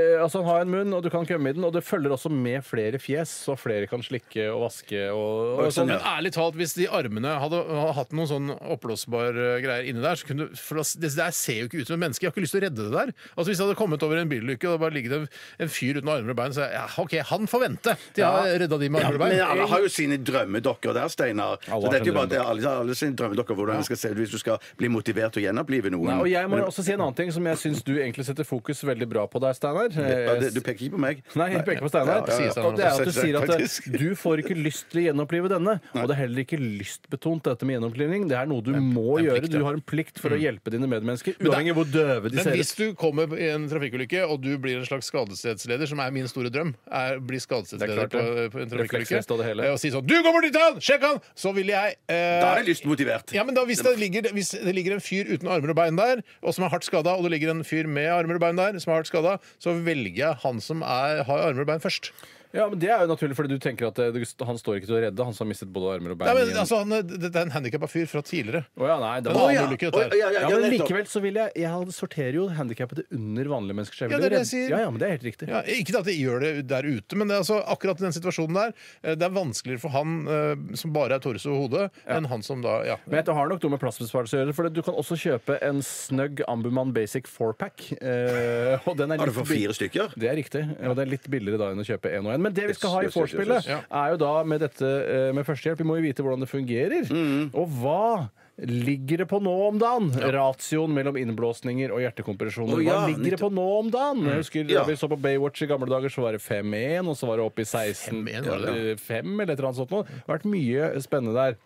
ha en munn, og du kan kømme i den, og det følger også med flere fjes, så flere kan slikke og vaske og, og sånn. Men ærlig talt, hvis de armene hadde hatt noen sånn oppblåsbare greier inni der, så kunne du, for det der ser jo ikke ut som et menneske. Jeg har ikke lyst til å redde det der. Altså Hvis jeg hadde kommet over en bilulykke og det bare ligger en, en fyr uten armer og bein, så jeg, ja, OK, han får vente til jeg har redda de med Ja, armer og bein. men alle har jo sine drømmedokker der, Steinar. Så Alle har dette er jo sine bare det, alle, alle sine drømmedokker hvordan det skal se ut hvis du skal bli motivert til å gjenopplive noen. Nei, og jeg må også si en annen ting som jeg syns du egentlig setter fokus veldig bra på der, Steinar. Ja, det- Du peker ikke på meg. Nei, jeg peker på Steinar. Ja, ja, ja. Og det er at du sier at Faktisk. du får ikke lyst til å gjenopplive denne. Og det er heller ikke lystbetont, dette med gjenopplivning. Det er noe du må gjøre. Du har en plikt for å hjelpe dine medmennesker, uavhengig av hvor døve de Men ser hvis ut. du kommer i en trafikkulykke, og du blir en slags skadestedsleder, som er min store drøm, er bli skadestedsleder Det er klart, på, det. på en trafikkulykke, Refleksvest og det hele. eh, og si sånn 'Du går bort til han! Sjekk han!' Så vil jeg eh, Da er det lystmotivert. Ja, men da, hvis, det ligger, hvis det ligger en fyr uten armer og bein der, og som er hardt skada, og det ligger en fyr med armer og bein der, som er hardt skada, så velger jeg han som er, har armer og bein først. Ja, men Det er jo naturlig, fordi du tenker at det, han står ikke til å redde, han som har mistet både armer og bein. Nei, men i en- altså, han, er- Det er en handikappa fyr fra tidligere. Å ja, nei, det En var... annen ulykke, dette her. Å, ja, ja, Ja, ja, men nettopp. likevel så vil jeg Jeg hadde sorterer jo handikappede under vanlige menneskers Ja, det er det jeg sier. Ja, ja, men det er helt riktig. Ja, ikke at de gjør det der ute, men det er altså akkurat i den situasjonen der. eh, Det er vanskeligere for han eh, som bare er torso og hode, enn han som da ja. Men det har nok noe med plassbesparelse å gjøre, for du kan også kjøpe en snøgg Ambuman Basic four-pack. Eh, og den er Har du litt for bill- fire stykker? Det er riktig, og det er litt billigere da enn å kjøpe én og én. Men det vi skal ha i Yes, yes, yes, vorspielet, yes, yes. er jo da med dette eh, med førstehjelp. Vi må jo vite hvordan det fungerer. Mm. Og hva ligger det på nå om dagen? Ratioen mellom innblåsninger og hjertekompresjoner. Å, ja, Hva ligger det på nå om dagen? Jeg husker Ja. Da vi så på Baywatch i gamle dager, så var det fem én, og så var det opp i seksten fem én, var det det? eh, fem eller et eller annet sånt noe. Det har vært mye spennende der.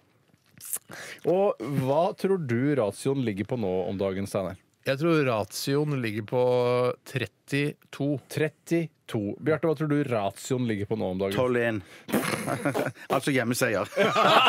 Og hva tror du ratioen ligger på nå om dagen, Steinar? Jeg tror ratioen ligger på trettito. trettito. Bjarte, hva tror du ratioen ligger på nå om dagen? tolv én. Altså hjemmeseier. Det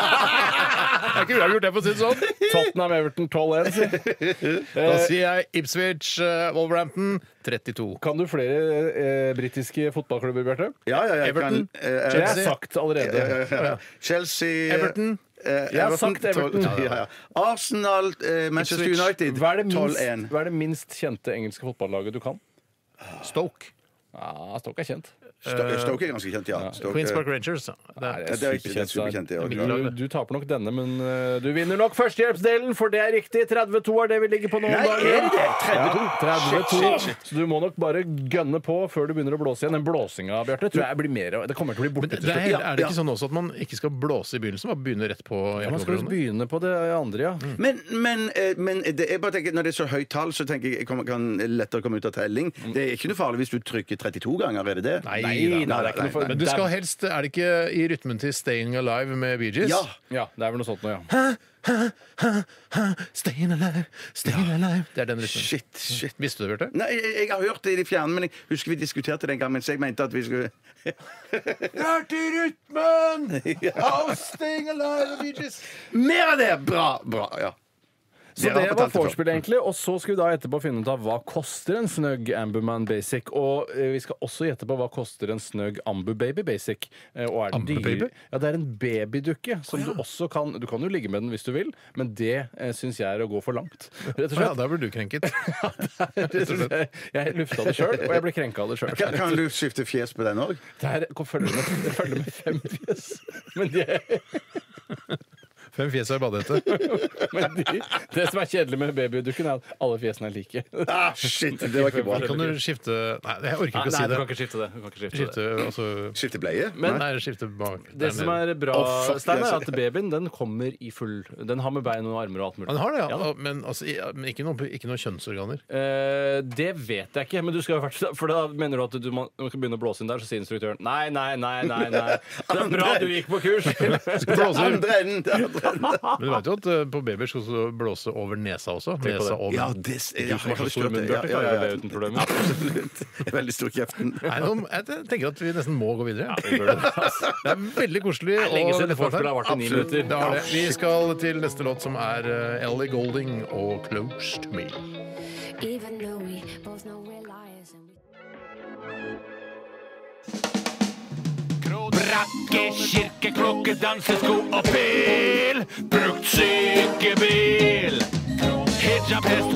er ikke uavgjort, det, for å si det sånn. Tottenham Everton tolv én, si. Da sier jeg Ipswich, eh, Wolverhampton trettito. Kan du flere eh, britiske fotballklubber, Bjarte? Ja, ja, jeg Everton, kan eh, Det er Chelsea. sagt allerede. ja, ja, ja. Chelsea Everton. eh, Jeg har sagt Everton. tolv ja, ja. Arsenal, eh, Manchester Ipswich. United Hva er det tolv minst, én. hva er det minst kjente engelske fotballaget du kan? Stoke. Ja, Stoke er kjent. Sto- Stoke er ganske kjent, ja. Stoke, Queens Park Rangers. Det Nei, er, Ja, det er ikke det er superkjent, det Du, også. du taper nok denne, men uh, du vinner nok førstehjelpsdelen, for det er riktig. trettito er det vi ligger på nå om Nei, dagen. er det trettito? Ja, trettito. Så du må nok bare gønne på før du begynner å blåse igjen. Den blåsinga, Bjarte, tror jeg blir mer Det kommer til å bli borte til det er, slutt. er det ikke sånn også at man ikke skal blåse i begynnelsen? Man begynner rett på Ja, man skal jo hjerteoperasjonen? begynne på det andre, ja. Men, men, eh, men det, jeg bare tenker, når det er så høyt tall, så tenker jeg jeg kommer- kan lettere komme ut av telling. Det er ikke noe farlig hvis du trykker trettito ganger, er det det? Nei, Nei, da. nei, det er ikke noe for- Men du skal helst Er det ikke i rytmen til Staying Alive med Bee Gees? Ja. Ja, det er vel noe sånt noe, ja. Staying Alive, Staying Alive. Det er den rytmen. Shit, shit. Visste du det, Bjarte? Nei, jeg, jeg har hørt det i det fjerne, men jeg husker vi diskuterte det en gang, mens jeg mente at vi skulle Hjerterytmen! Av Staying Alive med Bee Gees. Mer av det! Bra! bra, ja. Så Dere har det var fortalt det før. vorspiel, egentlig. Og så skal vi da etterpå finne ut av hva koster en snøgg Ambuman Basic. Og eh, vi skal også gjette på hva koster en snøgg Ambu Baby Basic. Eh, og er den Ambu dyr? Baby? Ja, det er en babydukke som du også kan Du kan jo ligge med den hvis du vil, men det eh, syns jeg er å gå for langt. Rett og Ja, slett. der ble du krenket. jeg, jeg lufta det sjøl, og jeg ble krenka av det sjøl. Kan, kan du skifte fjes på den òg? Der følger det med, følger med fem fjes. Men, de, Fem fjes og ei badehette. men de, det som er kjedelig med babydukken, er at alle fjesene er like. Ah, shit, det var ikke bra. Kan du skifte Nei, jeg orker ikke Nei, å si du det. kan ikke skifte det. Du kan ikke skifte det. Skifte, altså Skifte bleie? Men- Nei, skifte bak. Det der som nede. er bra, Å, fuck, Stein, er jeg at babyen den kommer i full Den har med bein og armer og alt mulig. Han har det, ja. Ja da. Men, altså, i- men ikke noen ikke noe kjønnsorganer. Eh, det vet jeg ikke, men du skal jo faktisk For da mener du at du må, du skal begynne å blåse inn der, så sier instruktøren nei, nei, nei, nei, nei. Det er bra du gikk på kurs! Andre enden! det andre enden. Men du vet jo at eh, på babyer skal du blåse over nesa også. Tenk på Nesa det. og Ja, munn. det ja, Du som har så jeg stor munn, ja, Bjarte, ja, klarer ja, det ja. uten problemer. Absolutt. Jeg er veldig stor i kjeften. Nei, nå, jeg tenker at vi nesten må gå videre. Vi bør det, altså. Det er veldig koselig. Det er lenge å siden få vorspielet har vart i ni Absolutt. minutter. Det har det. Vi skal til neste låt, som er eh, Ellie Golding og 'Close to Me'. Even though we both know we're liars and we Brakke, kirke, klokke, dansesko og pil. Brukt sykebil. Hijab, hest, runke,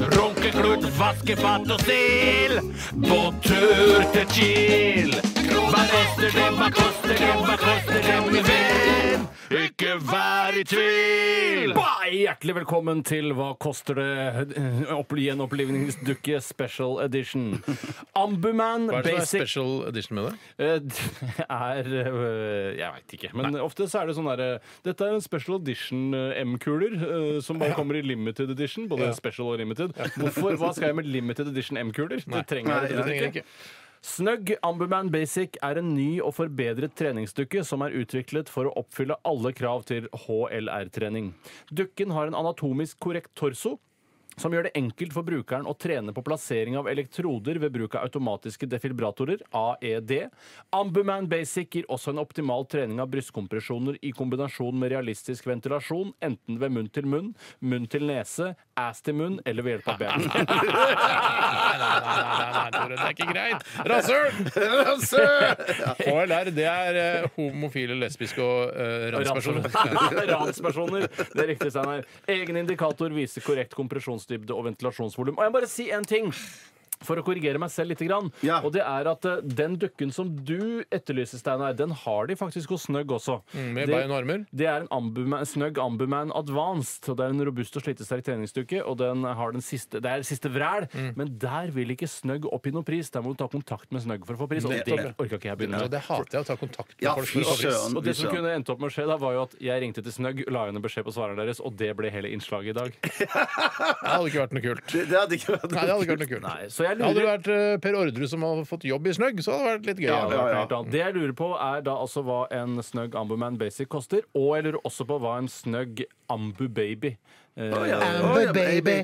Kokkeklut, vaskefat og stil. På tur til Kiel. Hva koster det, hva koster det, hva koster det, min venn? Ikke vær i tvil! Bye! Hjertelig velkommen til Hva koster det? Opp, gjenopplivningsdukke special edition. Ambuman Hva er det som er Basic special edition med det? eh, Det er eh, Jeg veit ikke. Men ofte så er det sånn derre Dette er en special edition eh, M-kuler eh, som bare kommer i limited edition. Både special og limited. Hvorfor, Hva skal jeg med limited edition M-kuler? Det trenger jeg det trenger jeg ikke. Snugg Ambuman Basic er en ny og forbedret treningsdukke som er utviklet for å oppfylle alle krav til H L R-trening. Dukken har en anatomisk korrekt torso, som gjør det enkelt for brukeren å trene på plassering av elektroder ved bruk av automatiske defibratorer, A E D. Ambuman Basic gir også en optimal trening av brystkompresjoner i kombinasjon med realistisk ventilasjon, enten ved munn til munn, munn til nese, ass til munn eller ved hjelp av ben. Nei, nei, nei, nei, nei, Tore, det er ikke greit. Rasøl! Rasøl! H L R, det er eh, homofile, lesbiske og uh, ranspersoner. Ranspersoner. Det er riktig, Steinar. Egen indikator viser korrekt kompresjonsdybde og ventilasjonsvolum. Og jeg må bare si en ting for å korrigere meg selv litt. Grann. Ja. Og det er at uh, den dukken som du etterlyser, Steinar, den har de faktisk hos Snugg også. Mm, med det, bein og armer. Det er en Ambuman, Snugg Ambuman Advanced. Og det er en robust og slitesterk treningsdukke. Og den har den siste, det er siste vræl. Mm. Men der vil ikke Snugg oppgi noen pris. Der må du ta kontakt med Snugg for å få pris. Og det, det orker ikke jeg begynne Ja, med. det hater jeg å ta kontakt med Ja, folk fy for å få pris. søren. Og det som kunne endt opp med å skje da, var jo at jeg ringte til Snugg, la henne beskjed på svareren deres, og det ble hele innslaget i dag. Det hadde ikke vært noe kult. Det, det hadde ikke vært Nei, det hadde ikke vært noe kult. Nei, så jeg Det hadde lurer... vært uh, Per Ordre som har fått jobb i Snugg, så hadde det vært litt gøy. Ja, Ja, det, var ja. helt annet. Det jeg lurer på, er da altså hva en Snugg Ambuman Basic koster, og jeg lurer også på hva en Snugg Ambu Baby eh, ja. Amber baby.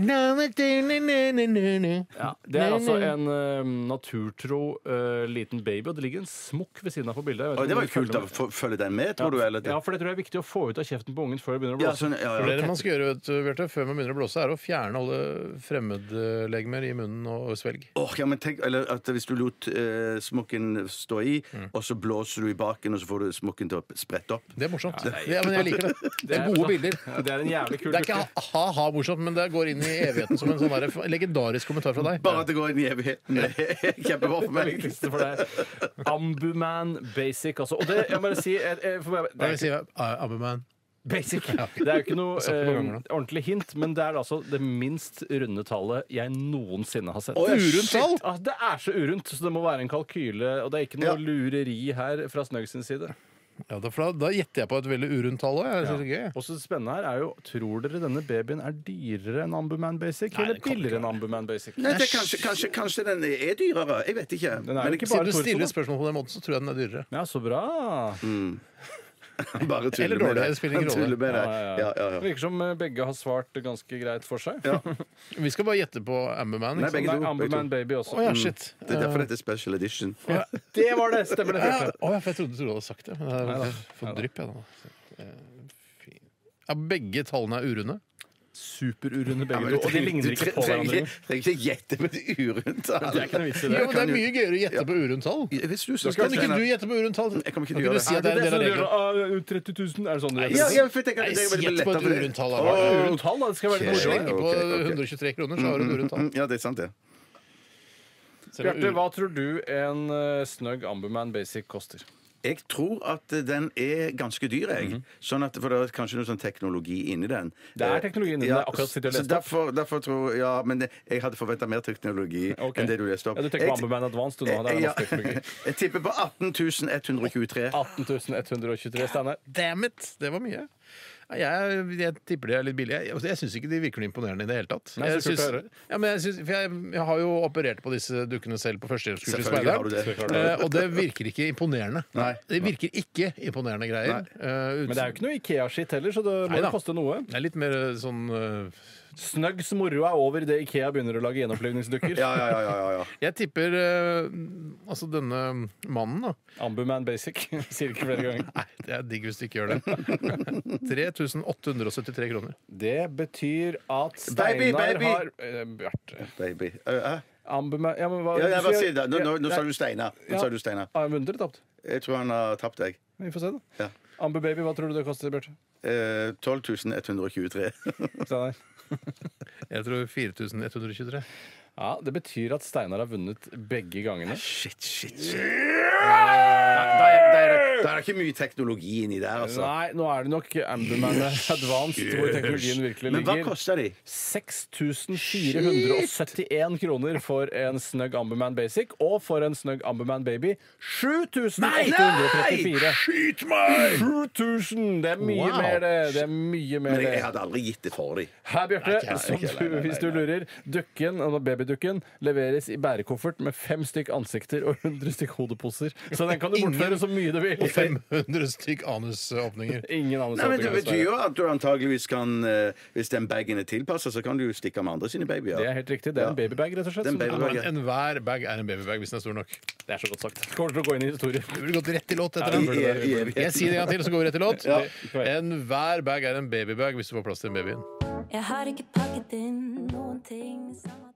ja, det er altså en eh, naturtro eh, liten baby, og det ligger en smokk ved siden av på bildet. Jeg vet Og ikke det om var du jo kult følger å med. få- følge den med, tror du? Eller? Ja, for det tror jeg er viktig å få ut av kjeften på ungen før det begynner å Ja, blåse. sånn, ja, For ja. det man skal gjøre vet du, Bjarte, før man begynner å blåse, er å fjerne alle fremmedlegemer i munnen og svelg. Åh, ja, men tenk, eller at Hvis du lot eh, smokken stå i, og så blåser du i baken, og så får du smokken til å sprette opp. Det er morsomt. Ja, men jeg liker det. Det er gode bilder. Ja, det er en jævlig kul Det er ikke dukke. ha-ha morsomt, men det går inn i evigheten som en sånn der legendarisk kommentar fra deg. Bare at det går inn i evigheten. Kjempebra for Det meg. viktigste for deg. Ambuman Basic, altså. Og det, jeg må bare si jeg, jeg, for meg, det Hva er vil si? ikke, Abuman. Basic. Det er jo ikke noe Sagt det på eh, ganger nå. ordentlig hint, men det er altså det minst runde tallet jeg noensinne har sett. Å, ja, Urundt shit. tall? Ja, det er så urundt, så det må være en kalkyle. Og det er ikke noe Ja. lureri her fra Snøgg sin side. Ja, da, for da, da gjetter jeg på et veldig urundt tall òg. Jeg synes det er gøy. Og så spennende her er jo, tror dere denne babyen er dyrere enn Ambuman Basic, eller det kan billigere ikke enn Ambuman Basic? Nei, det er kanskje, kanskje, kanskje den er dyrere. Jeg vet ikke. Den er jo ikke Siden bare du torso, stiller da. spørsmål på den måten, så tror jeg den er dyrere. Ja, så bra. Bare tulle Eller med dårlig, det. det spiller ingen Han tuller rolle. med det. Ja, ja, Ja, ja. ja, Det ja. virker som eh, begge har svart ganske greit for seg. Vi skal bare gjette på Amberman. Nei, Ikke begge sant? to. Nei, Ambuman Baby også. Å ja, shit. Det er derfor dette er special edition. Ja. Det var det! Stemmer det. Ja, Bjarte. å, for jeg trodde du hadde sagt det. Men jeg har fått drypp, jeg, da. Fint. Ja, begge tallene er urunde. Superurunde Ja, begge men to. du Og de ligner trenger- ikke du på trenger hverandre. ikke- trenger ikke gjette med et urundt tall. Det er ikke noe vits i det. Ja, men det er mye gøyere å gjette på urundt tall. Hvis du synes Kan det, ikke du gjette på urundt tall? Jeg kommer ikke til å Kan gjøre du si at det er en del av regelen? Ah, tretti tusen, er det sånn du gjør Ja, det? ja, for jeg tenker at det er veldig Gjett på lettere et for det. urundt tall. da. Åh, Urundt tall, da. Det skal være litt ok. moro. Slenge på ok, ok. hundre og tjuetre kroner, så har du et urundt tall. Ja, det er sant, det. Selv om Bjarte, ur- hva tror du en eh, Snugg Ambuman Basic koster? Jeg tror at den er ganske dyr, jeg. Mhm. Sånn at, for det er kanskje noe sånn teknologi inni den. Det er teknologi inni den, Ja, det er akkurat sitter og så leste opp. derfor, derfor tror Ja, men det, jeg hadde forventa mer teknologi Ok. enn det du leste opp. Ja, du tenker på Jeg- Ambuman Advanced, du nå. Det er Ja. masse teknologi. Jeg tipper på atten tusen ett hundre tjuetre. atten tusen ett hundre tjuetre, Steinar. Damn it! Det var mye. Ja, Jeg, jeg tipper de er litt billige. Jeg, jeg syns ikke de virker noe imponerende i det hele tatt. Nei, Jeg, så kult å syns- høre. ja, men jeg, syns- for jeg, jeg har jo operert på disse dukkene selv på førstehjelpskurs i Selvfølgelig har du Speideren. det. Eh, og det virker ikke imponerende. Nei. Det virker ikke imponerende greier. Eh, ut- Men det er jo ikke noe Ikea-skitt heller, så det må Neida. jo koste noe. det er litt mer eh, sånn eh, Snuggs moro er over idet Ikea begynner å lage gjenopplivningsdukker. Ja, ja, ja, ja, ja. Jeg tipper eh, altså denne mannen, da. Ambuman Basic. Sier ikke flere ganger. Nei, det er digg hvis du ikke gjør det. tre tusen åtte hundre syttitre kroner. Det betyr at Baby, Steinar baby! har eh, Bjarte. Baby. Uh, uh. Ambuman Ja, men hva Ja, ja, du hva sier- sier du? Nå, nå, nå Ja, sa du Steinar. Nå ja. sa du Steinar. Har han vunnet eller tapt? Jeg tror han har tapt deg. Vi får se, da. Ja. Ambu Baby, hva tror du det koster, Bjarte? Eh, tolv tusen ett hundre tjuetre. Steinar? Jeg tror fire tusen ett hundre tjuetre. Ja, Det betyr at Steinar har vunnet begge gangene. Shit, shit, shit. Det er, det er ikke mye teknologi inni der, altså. Nei, nå er det nok Amberman Advanced hvor teknologien virkelig Men hva ligger. koster de? seks tusen fire hundre syttien kroner for en snøgg Amberman Basic, og for en snøgg Amberman Baby sju tusen åtte hundre trettifire. Skyt meg! sju tusen! Det er mye Wow. mer, det. Det er mye mer Men jeg det. hadde aldri gitt det for dem. Her, Bjarte, Nei, som ikke- du, hvis du lurer, dukken, altså babydukken leveres i bærekoffert med fem stykk ansikter og hundre stykk hodeposer. Så den kan du bortføre så mye du vil. Og fem hundre stykk anusåpninger. Ingen Nei, men Det anusåpninger, betyr dessverre. jo at du antageligvis kan eh, hvis den bagen er tilpasset, så kan du jo stikke med andre sine babyer. Det er helt riktig. Det er en babybag, rett og slett. Det er en som du kan- babybag, ja. Enhver bag er en babybag hvis den er stor nok. Det er så godt sagt. Kommer til å gå inn i historien. Vi burde gått rett til låt Ja, etter det burde den. det, det burde det. Jeg sier det en gang til, så går vi rett til låt. Ja. Enhver bag er en babybag hvis du får plass til en baby. Jeg har ikke pakket inn noen ting som at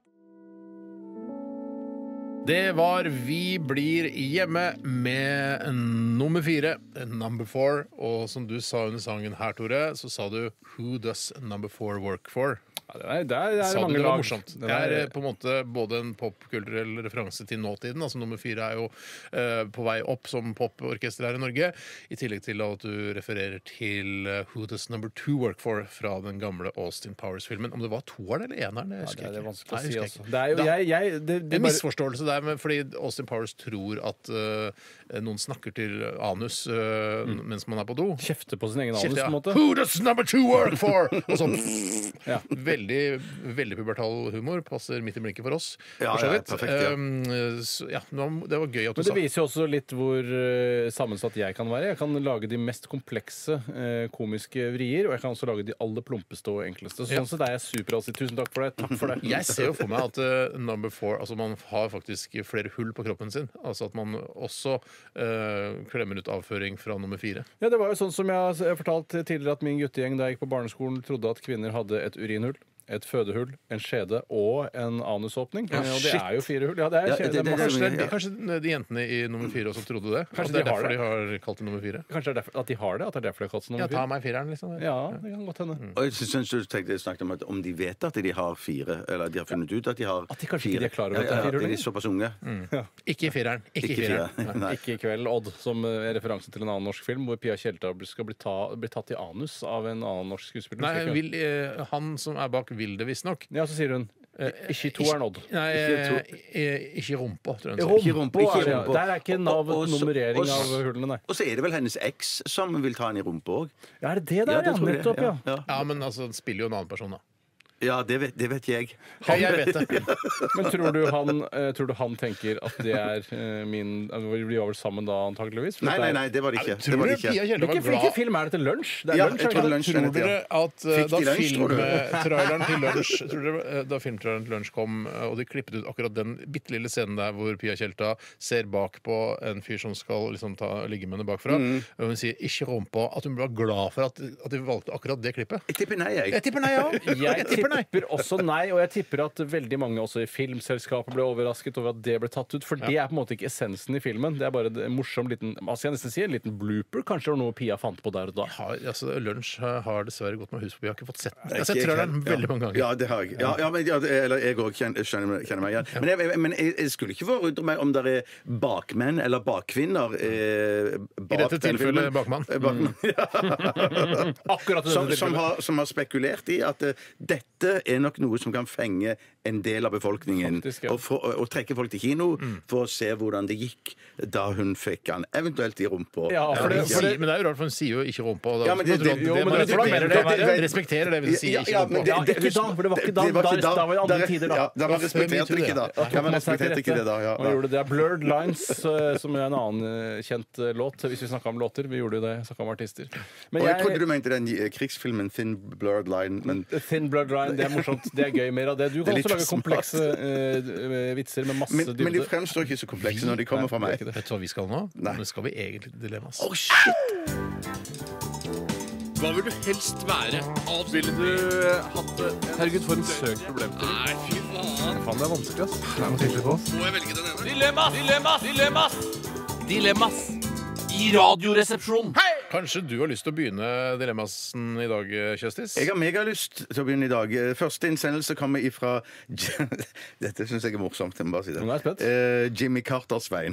Det var Vi blir hjemme med nummer fire, number four. Og som du sa under sangen her, Tore, så sa du Who does number four work for? Ja, det er, det er, det er Sa du mange det var lag. morsomt? Det Det er er- eh, på en måte både en popkulturell referanse til nåtiden. Altså Nummer fire er jo eh, på vei opp som poporkester her i Norge. I tillegg til at du refererer til eh, Who Does Number Two Work For fra den gamle Austin Powers-filmen. Om det var toeren eller eneren? Det Ja, husker det er jeg det ikke. vanskelig Nei, å si. husker jeg Altså. ikke. Det er jo Da- jeg, jeg det, det En bare, misforståelse der, men fordi Austin Powers tror at eh, noen snakker til anus eh, mens man er på do. Kjefter på sin egen Kjefter, anus, ja. på en måte. Who does number two work for? Og sånn Ja. veldig, veldig pubertal humor. Passer midt i blinket for oss. Ja, for så ja, vidt. perfekt, ja. Um, så, ja, nå- det var gøy at du Men det sa viser jo også litt hvor eh, sammensatt jeg kan være. Jeg kan lage de mest komplekse eh, komiske vrier, og jeg kan også lage de aller plumpeste og enkleste. Så Ja. sånn sett er jeg superallsidig. Tusen takk for det. Takk for det. Jeg ser jo for meg at uh, number four Altså man har faktisk flere hull på kroppen sin. Altså at man også uh, klemmer ut avføring fra nummer fire. Ja, det var jo sånn som jeg har jeg har fortalt tidligere, at min guttegjeng da jeg gikk på barneskolen, trodde at kvinner hadde et urinhull, et fødehull, en skjede og en anusåpning. Ja, og det shit. er jo fire hull. Ja, det er, Ja, kjede, det- det- det er masse- Kanskje, det er, ja. kanskje de jentene i nummer fire også trodde det? Kanskje At det er de har derfor det. de har kalt det nummer fire? Kanskje det er derfor, at de har det? At det er derfor de har kalt seg Ja, nummer ta fire? meg fireren, liksom. Ja, det kan godt hende. Og jeg synes du tenkte, snakket om at om de vet at de har fire, eller de har funnet ut at de har At de kanskje fire. ikke er klar over at det er Ja, ja, fire at de lenger. er såpass unge. Ikke i fireren. Ikke i Ikke fireren. fire. Nei. Ikke i kveld, Odd, som er referanse til en annen norsk film hvor Pia Tjelta skal bli, ta, bli tatt i anus av en annen norsk skuespiller. Nei, Husker jeg ikke. vil, eh, han som er bak, vil det visstnok. Ja, så sier hun ikke i toeren, Odd. Nei, Ikke eh, eh, ikke rumpa, tror jeg hun Rumpa, sier. Ikke rumpa, ikke er det, ja. rumpa. Der er ikke nav Og- og så- nummerering og så- av hullene, nei. Og så er det vel hennes eks som vil ta henne i rumpa òg. Ja, er det det der, ja? tror jeg. Nettopp, ja. Ja, Ja, men altså, den spiller jo en annen person, da. ja det, vet, det vet jeg. Ja, jeg vet det. Men tror du han, eh, tror du han tenker at det er eh, min altså, Vi blir over sammen da, antageligvis? For Nei, dette nei, er- nei, det var det ikke. Det Tror var du det ikke. Pia Tjelta var Hvilken, hvilken glad? film er det til lunsj? Det er Ja, lunsj, jeg er tror det lunsj. Tror den heter, dere at eh, Fikk da de lunsj, tror du? filmtraileren til lunsj tror dere, eh, Da filmtraileren til lunsj kom, eh, og de klippet ut akkurat den bitte lille scenen der hvor Pia Tjelta ser bak på en fyr som skal liksom ta, ligge med henne bakfra, Mm. og hun sier 'ikke rumpa', at hun ble glad for at, at de valgte akkurat det klippet? Jeg tipper nei, jeg. Jeg tipper nei, ja. Jeg tipper nei. tipper også nei, og jeg tipper at veldig mange også i filmselskapet ble overrasket over at det ble tatt ut. For det er på en måte ikke essensen i filmen. Det er bare en morsom liten hva skal jeg nesten si, en liten blooper. Kanskje det var noe Pia fant på der og da. Har, altså, lunsj har- har dessverre gått meg hus forbi. Jeg har ikke fått sett den. Jeg har Ikke sett jeg traileren heller. veldig mange ganger. Ja, det har jeg. Ja, ja, men, ja, det- eller jeg òg kjenner, kjenner, kjenner meg igjen. Men, jeg, men jeg, jeg skulle ikke forundre meg om det er bakmenn eller bakkvinner eh, bak I dette den tilfellet filmen. bakmann. Eh, bakmann. Akkurat i Som, dette som, tilfellet. har, som har spekulert i at eh, dette er nok noe som kan fenge en del av befolkningen. Faktisk, ja. og, få- og trekke folk til kino for å se hvordan det gikk da hun fikk han eventuelt i rumpa. Ja, for det- Hun sier- men det er jo rart, for hun sier jo ikke rumpa. og da- Ja, men det- man tror at det- jo, det men må det- for da mener det- respektere det- respektere det hvis de sier Ja, ikke ja, rumpa. men det- Ja, ikke da, for det var ikke da. det var Da- ikke da var det andre Der- tider, da. Ja, da man Det var før respekterte MeToo, ikke det. ja. Ja, man respekterte ikke det da. Ja, Man ja. gjorde det. Blurred Lines, eh, som er en annen eh, kjent eh, låt. Hvis vi snakka om låter. Vi gjorde jo det. Snakka om artister. Men Og jeg trodde du mente den eh, krigsfilmen Thin Blurred Line, men Thin Blood Line, det er morsomt. Det er gøy. Mer av det. Du kan Det er også litt lage komplekse eh, vitser med masse men, dybde. men de fremstår ikke så komplekse når de kommer fra meg. Vet du hva vi skal nå? Nei. Nå skal vi egentlig til dilemmas. Å, shit! Hva vil du helst være? Ville du hatt det? Herregud, for en søk problemstilling. Nei, fy faen. Faen, det er vanskelig, ass. Det er noe tydelig på oss. Må jeg velge den ene? Dilemmas! Dilemmas! Dilemmas! Dilemmas! I Radioresepsjonen. Hei! Kanskje du har lyst til å begynne dilemmasen i dag, Kjøstis? Jeg har megalyst til å begynne i dag. Første innsendelse kommer ifra Dette syns jeg er morsomt. Jeg må bare si det. Nå er jeg spent. Eh, Jimmy Carters veien.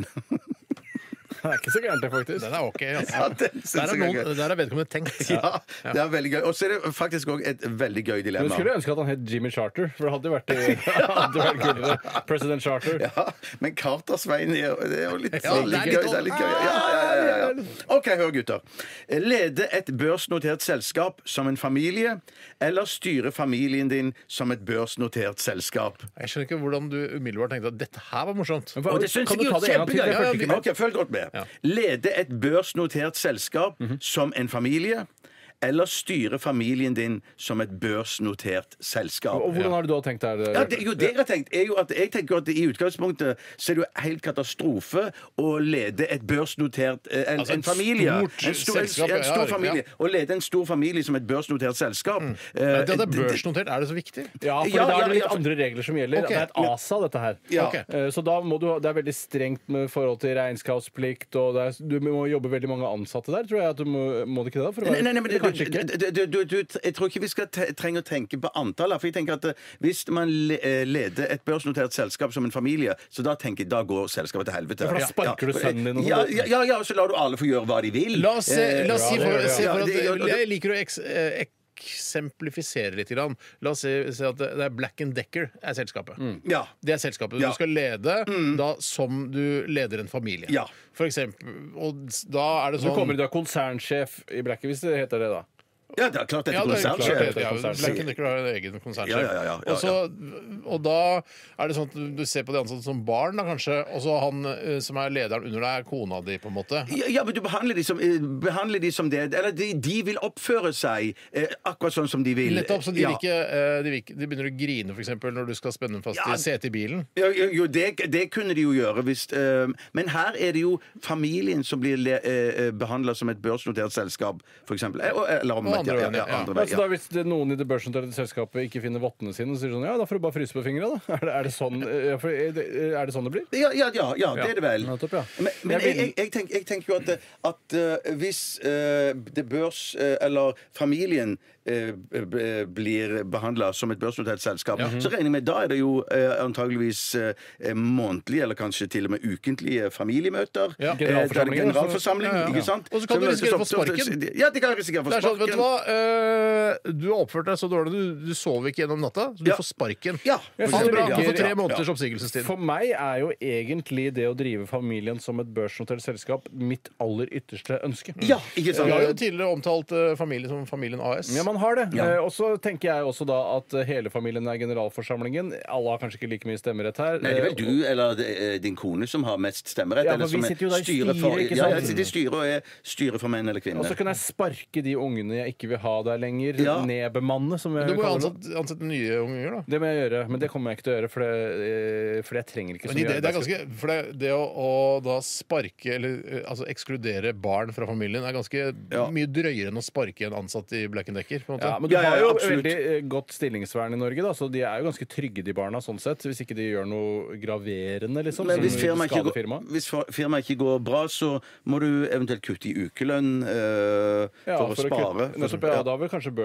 Det er ikke så gærent, det, faktisk. Den er ok. Altså. Ja, den synes der, er jeg er noen, gøy. der er vedkommende tenkt. Ja, det er veldig gøy. Og så er det faktisk òg et veldig gøy Men dilemma. du skulle ønske at han het Jimmy Charter, for det hadde jo vært, hadde vært kulere. President Charter. Ja, men Carters veien er, det er jo litt, Ja, litt det er gøy. litt Det er litt gøy. Ja, ja, ja, ja, ja. OK, hør, gutter. Lede et børsnotert selskap som en familie, eller styre familien din som et børsnotert selskap? Jeg skjønner ikke hvordan du umiddelbart tenkte at dette her var morsomt. Og det synes Kan du jeg ta er det en gang til? kjempegøy. Jeg fulgte ikke med. Ok, følg godt med. Ja. Lede et børsnotert selskap som en familie, eller styre familien din som et børsnotert selskap. Og hvordan har du da tenkt der? Ja, det, jo, det jeg har tenkt er jo at jeg tenker at I utgangspunktet så er det jo helt katastrofe å lede et børsnotert eh, en, Altså en et familie. stort En stor, en, selskap, en ja, stor ja. familie. Å lede en stor familie som et børsnotert selskap. Mm. eh, At det er børsnotert, er det så viktig? Ja, for Ja, da er det ja, litt ja. andre regler som gjelder. Ok, Det er et men- ASA, dette her. Ja. Ok. Eh, Så da må du, det er veldig strengt med forhold til regnskapsplikt, og det er, du må jobbe veldig mange ansatte der, tror jeg. At du må, må det ikke det? da? For å Nei, være, nei, nei, men det, kanskje ikke. du, du, du, du, jeg tror ikke vi skal te, trenge å tenke på antallet. For jeg tenker at eh, hvis man le, eh, leder et børsnotert selskap som en familie, så da tenker jeg, da går selskapet til helvete. Ja, for da sparker du sønnen din og Ja, sånn. ja, ja, ja, og så lar du alle få gjøre hva de vil. La oss, se, la oss Eh, si ja, for, det gjør det, se ja. for Ja, det- at ja, Jeg liker å eks, eh, eksemplifisere litt. Grann. La oss si, si at det er Black and Decker er selskapet. Ja. Det er selskapet Ja. du skal lede da som du leder en familie. Ja. For eksempel. Og da er det Du sånn kommer du er konsernsjef i Blackie, hvis det heter det, da. Ja, det er klart dette Ja, er det er klart, konsernsjef. det- ja, konsernsjef. Black and Decker har en egen konsernsjef. Ja, ja, ja, ja, ja. Og, så, og da er det sånn at du ser på de ansatte som barn, da kanskje, og så han eh, som er lederen under deg, er kona di, på en måte. Ja, ja, men du behandler de som, eh, behandler de som det Eller de, de vil oppføre seg eh, akkurat sånn som de vil. Nettopp, så de, Ja. vil ikke, eh, de, vil ikke, de begynner å grine for eksempel, når du skal spenne fast Ja. i setet i bilen. Ja, jo, jo det, det kunne de jo gjøre hvis eh, Men her er det jo familien som blir le- eh, behandla som et børsnotert selskap, for eksempel. Eh, og- Eller om Og andre veien, ja. andre Ja, veien, så da Hvis det, noen i det børsnoterte selskapet ikke finner vottene sine, så sier de sånn, ja, da får du bare fryse på fingra, da. Er det, er det sånn ja, for, er det, er det sånn det blir? Ja, ja, ja, ja, det er det vel. nettopp, ja. Men, men Jeg jeg, vil- jeg, jeg, tenker, jeg tenker jo at, at eh, hvis eh, det børs eh, eller familien eh, b- blir behandla som et børsnotert selskap, så regner jeg med da er det jo eh, antageligvis eh, månedlige eller kanskje til og med ukentlige familiemøter. Ja. Eh, der er det Generalforsamling, generalforsamling, ja, ja, ja. ikke sant? Og så kan du møtes risikere å få ofte, og- sparken. Ja, de kan risikere å få Det er sånn, vet du sparken. hva? Eh, du har oppført deg så dårlig. Du, du sov ikke gjennom natta, så du Ja. får sparken. Ja. Jeg Ha synes det bra. det Du får virker- tre ja, måneders ja. oppsigelsestid. For meg er jo egentlig det å drive familien som et børsnotert selskap mitt aller ytterste ønske. Ja, ikke sant? Vi har jo tidligere omtalt eh, familie som Familien A S. Ja, man har det. Ja. Eh, og så tenker jeg også da at eh, hele familien er generalforsamlingen. Alle har kanskje ikke like mye stemmerett her. Nei, det er vel Eh, du eller eh, din kone som har mest stemmerett? Ja, eller for vi som er sitter jo da i styret for- styret, ikke Ja, sant? jeg sitter i styret og er styret for menn eller Og kvinner. så kan jeg sparke de ungene jeg ikke vil ha der lenger. Ja. Nedbemanne, som jeg Du må jo kaller det. ansette, ansette nye unger, da. Det må jeg gjøre, men det kommer jeg ikke til å gjøre, for, det, eh, for jeg trenger ikke så Men mye det, det er arbeidskraft. ganske, for det, det å, å da sparke eller eh, altså ekskludere barn fra familien er ganske Ja. mye drøyere enn å sparke en ansatt i Black and Decker. På en måte. Ja, men du Ja, ja, har jo absolutt. veldig eh, godt stillingsvern i Norge, da, så de er jo ganske trygge, de barna, sånn sett. Hvis ikke de gjør noe graverende, liksom. Men som hvis firmaet ikke, skader går- firmaet. hvis for- firmaet ikke går bra, så må du eventuelt kutte i ukelønn eh, Ja, for å for å spare. kutte- Nettopp, ja, da vil kanskje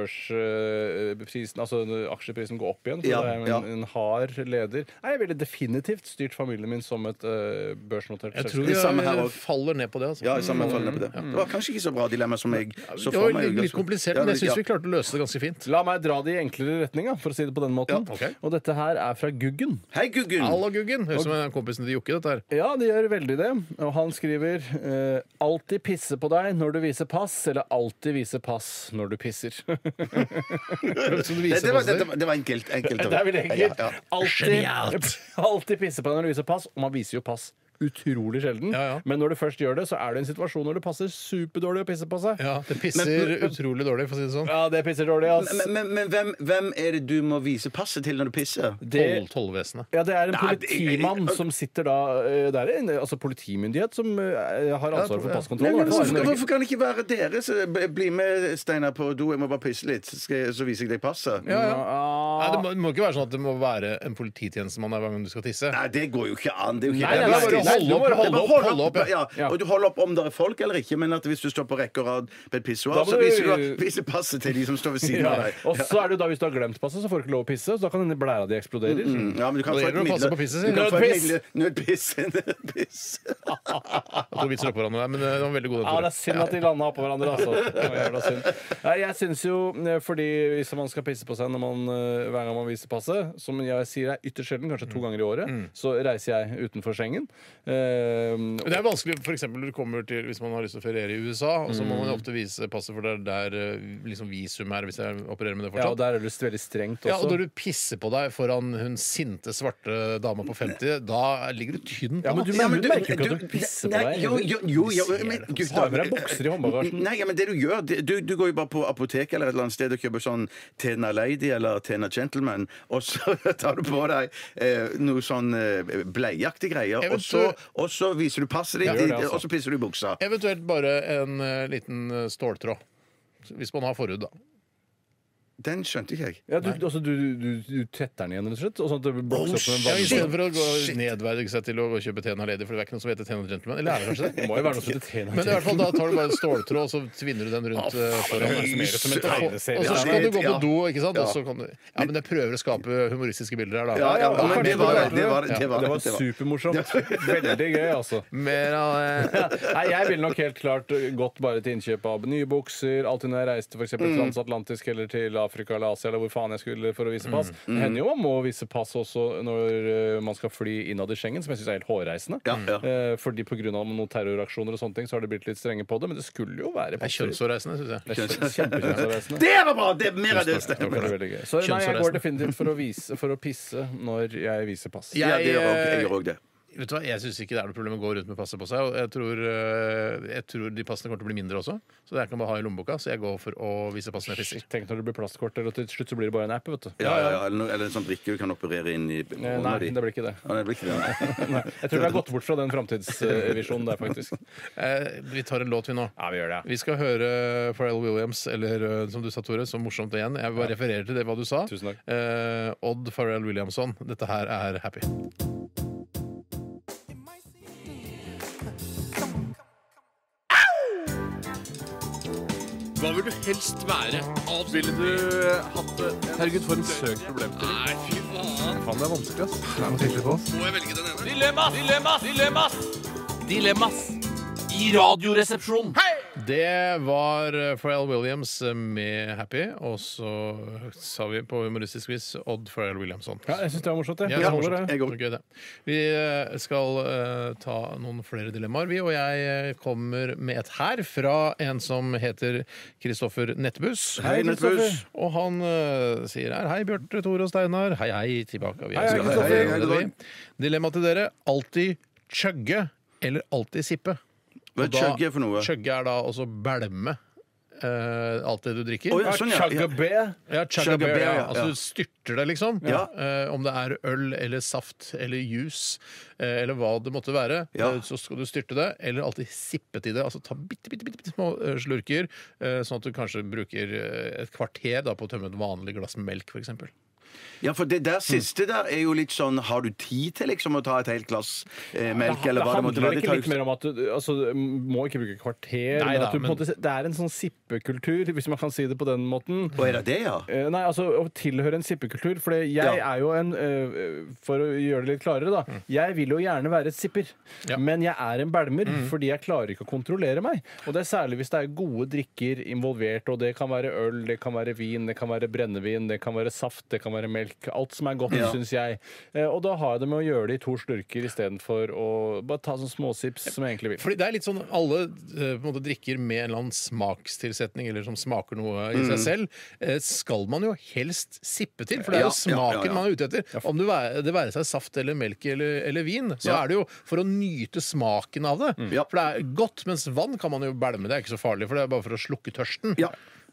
børsprisen, altså aksjeprisen, gå opp igjen. For Ja, det er jo ja. en, en hard leder. Nei, jeg ville definitivt styrt familien min som et uh, børsnotert Jeg selskap. tror Det samme her vi også. faller ned på det. Altså. Ja, i samme fall ned på det. Det var kanskje ikke så bra dilemma som jeg så det for var meg. litt, litt komplisert, men jeg syns vi klarte å løse det ganske fint. La meg dra det i enklere retning, da, for å si det på den måten. Ja, ok. Og dette her er fra Guggen. Hei, Guggen! Alla Guggen. Høres ut som en kompisen til Jokke, dette her. Ja, det gjør veldig det. Og han skriver eh, 'alltid pisse på deg når du viser pass', eller 'alltid vise pass når du pisser'. Som du Det, viser det, var, på det, det var enkelt. enkelt Det er veldig enkelt. Ja, ja. Alltid, alltid pisse på deg når du viser pass, og man viser jo pass utrolig sjelden. Ja, ja. Men når du først gjør det, så er det en situasjon når det passer superdårlig å pisse på seg. Ja, det pisser Men- utrolig dårlig, for å si det sånn. Ja, det pisser dårlig, ass. Men, men, men hvem, hvem er det du må vise passet til når du pisser? Det, Toll- Tollvesenet. ja, det er en Nei, det- politimann som sitter da eh, Det er en altså, politimyndighet som eh, har ansvar for Nei, passkontroll. men i hvert fall i hvorfor, Norge. hvorfor kan det ikke være dere? Så b- bli med, Steinar, på do. Jeg må bare pisse litt, så, skal, jeg- så viser jeg deg passet. Ja, Nei, det må, det må ikke være sånn at det må være en polititjenestemann hver gang du skal tisse. Nei, det går jo ikke an. Det er jo ikke Nei, nei, nei, nei, du må bare holde opp, holde opp, ja. Ja. Og du holder opp om det er folk eller ikke, men at hvis du står på rekke og rad på et pissoar, Da må så du- viser du viser passet til de som står ved siden Ja. av deg. Og så er det jo da, hvis du har glemt passet, så får du ikke lov å pisse. Så da kan denne blæra di eksploderer. Mm, ja, men du kan Og det få et gjelder å passe midler- på pisset du sitt. kan få et Nødpiss. midler- Nødpiss. Nødpiss. To vitser oppå hverandre der, men det var veldig god. Ja, det er synd at de landa oppå hverandre, altså. Det var jævla synd. Nei, jeg syns jo, eh, fordi hvis man skal pisse på seg når man, eh, hver gang man viser passet, som jeg sier er ytterst sjelden, kanskje to ganger i året, så reiser jeg utenfor Schengen. Eh, Men det er vanskelig, for eksempel, du kommer til, hvis man har lyst til å feriere i U S A, og så må man ofte vise passet, for det er der eh, liksom visum er, hvis jeg opererer med det ja, og fortsatt. der er det veldig strengt Ja, og også. når du pisser på deg foran hun sinte, svarte dama på femti, da ligger du tynn på. Ja, men du, Ja, men men, du- merker ikke du- at du pisser på Nei, deg. Jo, jo, jo, jo, ser men det. gutter- Ha med deg bukser i håndbagasjen. Nei, ja, men det du gjør det- du, du går jo bare på apoteket eller et eller annet sted og kjøper sånn Tena Lady eller Tena Gentleman, og så tar du på deg eh, noe sånn eh, bleieaktige greier, og så, og så viser du passet ditt, Ja, gjør det, altså. og så pisser du i buksa. Eventuelt bare en eh, liten eh, ståltråd. Hvis man har forhud, da. Den skjønte ikke jeg. Ja, du, altså, du, du, du tetter den igjen, rett og slett? Og sånn at det blokser opp med Ja, vann. Istedenfor å gå nedverdige seg til å kjøpe Tena Lady, for det er ikke noe som heter Tena Gentleman. Eller er det kanskje det? Det må jo være noe som heter Tena. Men i hvert fall da tar du bare en ståltråd, og så tvinner du den rundt eh, foran. det er mer som en tegneserie. Og så skal du gå på Ja. do, ikke sant? Ja. Og så kan du... Ja, men jeg prøver å skape humoristiske bilder her, da. Ja, ja, men det var det. Det var det. Ja, Det var, det var det var. supermorsomt. Veldig gøy, altså. Mer av det. Nei, jeg ville nok helt klart gått bare til innkjøp av nye bukser. Alltid når jeg reiste for eksempel transatlantisk eller til Afrika eller Asia eller hvor faen jeg skulle for å vise pass. Det hender jo man må vise pass også når uh, man skal fly innad i Schengen, som jeg syns er helt hårreisende. Ja, ja. Eh, fordi på grunn av noen terroraksjoner og sånne ting, så har de blitt litt strenge på det. Men det skulle jo være Det er kjønnshårreisende, syns jeg. Det er kjønns- kjempekjønnshårreisende. Det var bra! Det er mer av det Det stemmer. var veldig gøy. Så nei, jeg går Kjønnshårreisende. definitivt for å, vise, for å pisse når jeg viser pass. Ja, det gjør jeg også. Jeg gjør også det. Vet du hva, Jeg syns ikke det er noe problem å gå rundt med passet på seg. Og jeg tror, eh, jeg tror de passene kommer til å bli mindre også. Så jeg kan bare ha i lommeboka. Så jeg går for å vise passene jeg pisser. Tenk når det blir plastkort, eller til slutt så blir det bare en app. vet du. Ja, ja, ja. Eller, noe- eller en sånn brikke du kan operere inn i Eh, hånda Nei, di. det blir ikke det. Ja, det blir ikke det. nei. Nei, jeg tror vi har gått bort fra den framtidsvisjonen der, faktisk. Eh, vi tar en låt, vi nå. Ja, vi gjør det. Vi skal høre Pharrell Williams, eller eh, som du sa, Tore, så morsomt igjen. Jeg bare refererer til det hva du sa. Tusen takk. Eh, Odd Pharrell Williamson. Dette her er Happy. Hva vil du helst være? Ville du hatt det? Herregud, for en søk problemstilling. Nei, fy faen. Faen, det er vanskelig, ass. Må jeg velge den ene? Dilemmas! Dilemmas! Dilemmas! Dilemmas! I Radioresepsjonen. Det var eh, Pharrell Williams eh, med Happy, og så sa vi på humoristisk vis Odd Pharrell Williamson. Ja, jeg syns det var morsomt, det. Ja, Jeg det er holder morsomt. det. Jeg går. Ok, det. Vi eh, skal eh, ta noen flere dilemmaer, vi. Og jeg eh, kommer med et her fra en som heter Kristoffer Nettbuss. Hei, Nettbuss. Og han eh, sier her hei, Bjarte, Tore og Steinar. Hei, hei, tilbake. Vi Hei, hei, skal- Kristoffer. Hei, hei, god dag. Dilemma til dere. Alltid chugge eller alltid sippe? Hva Og da- chugge er for noe? Chugge er da også bælme. eh, alt det du drikker. Å, ja, sånn, ja. Chugga B. Ja, chugga Chugga beer, beer, ja. ja. Altså Ja. du styrter det, liksom. Ja. Eh, om det er øl eller saft eller juice eh, eller hva det måtte være, Ja. eh, så skal du styrte det, eller alltid sippe til det. Altså ta bitte, bitte, bitte, bitte små eh, slurker, eh, sånn at du kanskje bruker eh, et kvarter da, på å tømme et vanlig glass melk, f.eks. Ja, for det der siste der er jo litt sånn har du tid til liksom å ta et helt glass eh, melk, eller hva det måtte handler være? Det ikke tar jo- litt mer om at du altså, må ikke bruke kvarter. Nei men da, at du, på en men- måte, det er en sånn sippekultur, hvis man kan si det på den måten. Å, er det det, ja? Eh, Nei, altså å tilhøre en sippekultur. For jeg Ja. er jo en eh, For å gjøre det litt klarere, da. Jeg vil jo gjerne være et sipper, Ja. men jeg er en bælmer fordi jeg klarer ikke å kontrollere meg. Og det er særlig hvis det er gode drikker involvert, og det kan være øl, det kan være vin, det kan være brennevin, det kan være saft, det kan være melk. Alt som er godt, Ja. syns jeg. Eh, Og da har jeg det med å gjøre det i to slurker istedenfor å bare ta sånn småsips som jeg egentlig vil. Fordi det er litt sånn alle eh, på en måte drikker med en eller annen smakstilsetning eller som smaker noe i seg selv, eh, skal man jo helst sippe til. For det er jo Ja, ja, smaken ja, ja. man er ute etter. Om det være, det være seg saft eller melk eller, eller vin, så Ja. er det jo for å nyte smaken av det. Ja. For det er godt, mens vann kan man jo bælme. Det er ikke så farlig, for det er bare for å slukke tørsten. Ja.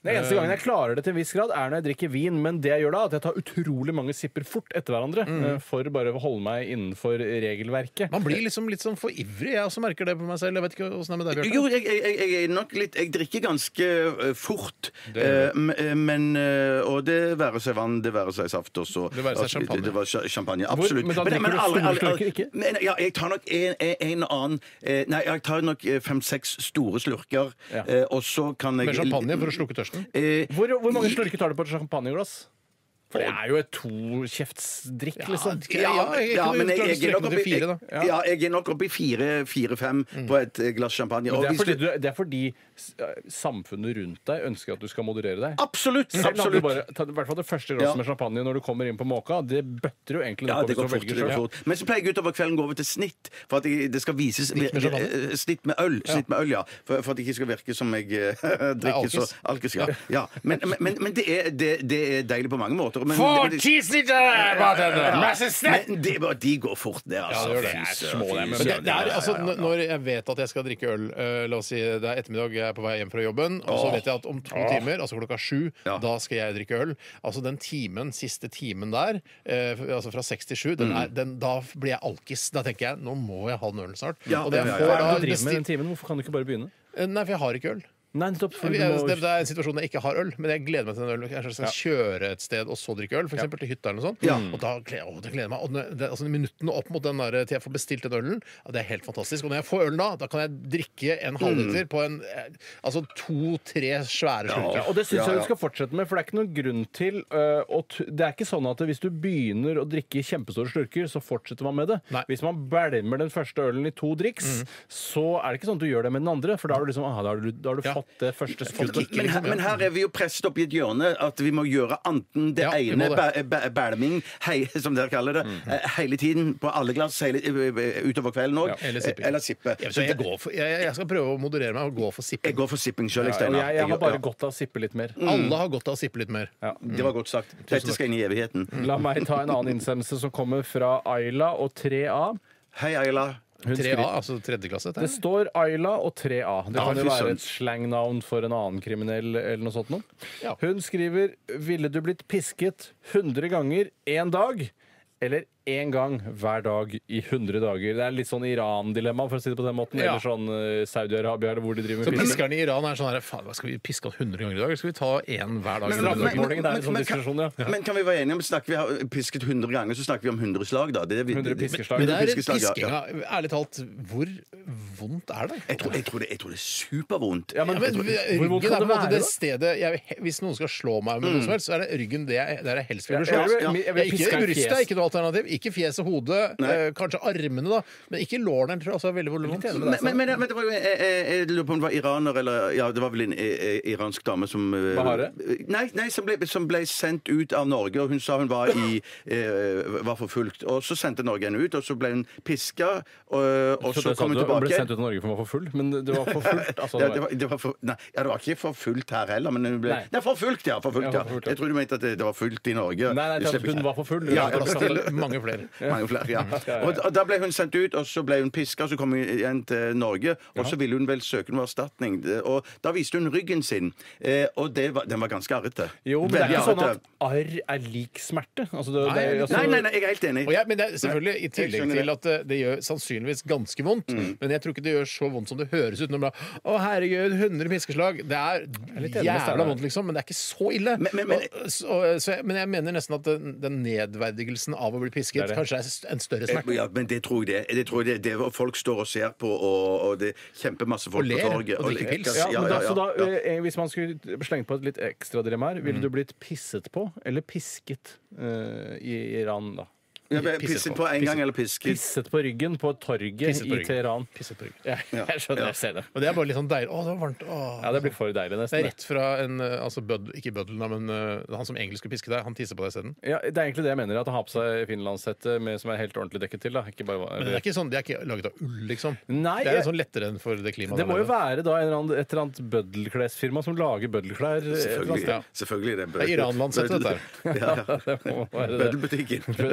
Den eneste gangen jeg klarer det til en viss grad, er når jeg drikker vin. Men det jeg gjør da, at jeg tar utrolig mange sipper fort etter hverandre. Mm. For bare å holde meg innenfor regelverket. Man blir liksom litt sånn for ivrig. Jeg også merker det på meg selv. Jeg vet ikke hvordan det er med deg, Bjørte. Jo, jeg, jeg, jeg er nok litt Jeg drikker ganske uh, fort. Uh, men uh, Og det være seg vann, det være seg saft også. Det være seg champagne. Det var champagne, absolutt. Hvor, men da drikker men, men, du store slurker, ikke? Men, ja, jeg tar nok en, en annen eh, Nei, jeg tar nok fem-seks store slurker, ja. eh, og så kan jeg Med champagne for å slukke tørsten? Eh, hvor, hvor mange slurker tar du på et champagneglass? For det er jo et tokjeftsdrikk, liksom. Ja, ja, ja, men jeg, jeg, er nok oppi, jeg, ja, jeg er nok oppe i fire-fem mm. på et glass champagne. Det er, fordi, du, det er fordi samfunnet rundt deg ønsker at du skal moderere deg. Absolutt! Selv absolutt. Bare, ta, I hvert fall det første glasset ja. med champagne når du kommer inn på Måka, det bøtter jo egentlig ja, det går fort, det går fort. Men så pleier jeg utover kvelden gå over til snitt, for at jeg, det skal vises Snitt med, snitt med øl. Ja. Snitt med øl, ja. For, for at det ikke skal virke som jeg uh, drikker så alkis. Ja. Ja. Men, men, men det, er, det, det er deilig på mange måter. Men, For cheese-liter! Masse snett! Men det, de går fort ned, altså. Ja, det, det er små, det. Men det, det er, altså, når jeg vet at jeg skal drikke øl, uh, la oss si det er ettermiddag, jeg er på vei hjem fra jobben, og så vet jeg at om to timer, altså klokka sju, ja. da skal jeg drikke øl. Altså den timen, siste timen der, uh, altså fra seks til sju, den er, den, da blir jeg alkis. Da tenker jeg, nå må jeg ha den ølen snart. Ja, og det ja, ja, ja. Hva er det du driver med den timen? Hvorfor kan du ikke bare begynne? Uh, nei, for jeg har ikke øl. Nei, stopp, det er en situasjon der jeg ikke har øl, men jeg gleder meg til den ølen. Jeg skal kjøre et sted og så drikke øl, for eksempel til hytta eller noe sånt. Ja. Og da gleder, å, det gleder jeg meg. Og det, altså, minuttene opp mot den der til jeg får bestilt den ølen, det er helt fantastisk. Og når jeg får ølen da, da kan jeg drikke en halvliter på en altså to-tre svære slurker. Ja, og det syns jeg du skal fortsette med, for det er ikke noen grunn til uh, å t det er ikke sånn at hvis du begynner å drikke kjempestore slurker, så fortsetter man med det. Nei. Hvis man bælmer den første ølen i to driks, mm. så er det ikke sånn at du gjør det med den andre, for da har du liksom, ah, da har du, da har du ja. fått det første skuddet. Men, men her er vi jo presset opp i et hjørne at vi må gjøre enten det ja, ene bælming, som dere kaller det, mm. hele tiden på alle glass hele, utover kvelden òg. Ja, eller sippe. Ja, jeg, jeg, jeg, jeg skal prøve å moderere meg og gå for sipping. Jeg går for sipping sjøl, ja, jeg, jeg, jeg har bare ja. godt av å sippe litt mer. Mm. Alle har godt av å sippe litt mer. Ja. Mm. Det var godt sagt. Dette skal inn i evigheten. Mm. La meg ta en annen innsendelse som kommer fra Ayla og tre A. Hei, Ayla. tre A, altså tredje klasse? Det står Ayla og tre A. Det kan jo være et slangnavn for en annen kriminell eller noe sånt noe. Ja. Hun skriver: ville du blitt pisket hundre ganger én dag? Eller én gang hver dag i hundre dager. Det er litt sånn Iran-dilemma, for å si det på den måten. Ja. Eller sånn uh, Saudi-Arabia, hvor de driver med pisking. Så piskerne i Iran er sånn her, faen, skal vi piske hundre ganger i dag? Eller skal vi ta én hver dag? Men, men, men, men, det er en sånn diskusjon, ja. Men kan vi være enige om, snakker vi har pisket hundre ganger, så snakker vi om hundre slag, da? Det er, hundre piskeslag. Men det er piskinga, ja. Ærlig talt, hvor vondt er det? Jeg tror, jeg tror, det, jeg tror det er supervondt. Ja, men, men tror, hvor vondt kan det være? Det stedet, jeg, hvis noen skal slå meg med mm. noe som helst, så er det ryggen det er, det er helst vil slå. Ja, ja. Ja. Ikke brystet, ikke noe alternativ. Ikke fjes og hode. Eh, kanskje armene, da. Men ikke lårene. Jeg tror også er veldig vondt. Men, men, men, men det var jo Jeg, jeg lurer på om det var iraner, eller ja, det var vel en eh, iransk dame som Bahare? Nei, nei som, ble, som ble sendt ut av Norge, og hun sa hun var i eh, var forfulgt. Og så sendte Norge henne ut, og så ble hun piska, og, og så, så kom hun tilbake. Hun ble sendt ut av Norge for hun var for full, men det var for fullt. Altså, ja, det var, det var for, nei, ja, det var ikke for fullt her heller, men hun ble nei. Nei, for fullt, ja. For fullt, ja. For fullt, ja. Jeg tror du mente at det, det var fullt i Norge. Nei, nei, at hun var for full. Ja, til mange flere. Mange flere, ja. Og, og da ble hun sendt ut, og så ble hun piska, og så kom hun igjen til Norge, og så ville hun vel søke noe erstatning. Og da viste hun ryggen sin, eh, og det var, den var ganske arrete. Jo, men det er ikke sånn at arr er lik smerte. Altså, det, nei, det, altså... nei, nei, nei, jeg er helt enig. Jeg, men det er selvfølgelig i tillegg til at det, det gjør sannsynligvis ganske vondt, mm. men jeg tror ikke det gjør så vondt som det høres ut når man bare, å herregud, hundre piskeslag. Det er jævla vondt, liksom, men det er ikke så ille. Men, men, men, og, så, så jeg, men jeg mener nesten at den, den nedverdigelsen av å bli pisket det det. kanskje er en større smerte. Ja, men det tror jeg det. Det tror jeg det, det folk står og ser på, og, og det er kjempemasse folk på torget. Og drikker pils. Ja, men da, så da, eh, hvis man skulle slengt på et litt ekstra dilemma her, ville mm. du blitt pisset på eller pisket uh, i Iran, da? Ja, pisset på en gang, eller pisket? Pisset på ryggen på torget i Teheran. Pisset på ryggen. Ja, jeg skjønner, jeg ser det. Og det er bare litt sånn deilig. Å, det var varmt. Å. Ja, det blir for deilig nesten. Det er rett fra en, altså bød, ikke bøddelen, men uh, han som egentlig skulle piske deg, han tisser på deg isteden. Ja, det er egentlig det jeg mener, at han har på seg finlandshette som er helt ordentlig dekket til, da. Ikke bare, men det er ikke sånn, det er ikke laget av ull, liksom. Nei, det er sånn lettere enn for det klimaet. Det må jo være da en eller annen, et eller annet bøddelklesfirma som lager bøddelklær. Selvfølgelig, ja. Selvfølgelig er det bøddel. Det er Iranlandshette, dette her. Ja, ja. Bøddelbutikken. Ja, en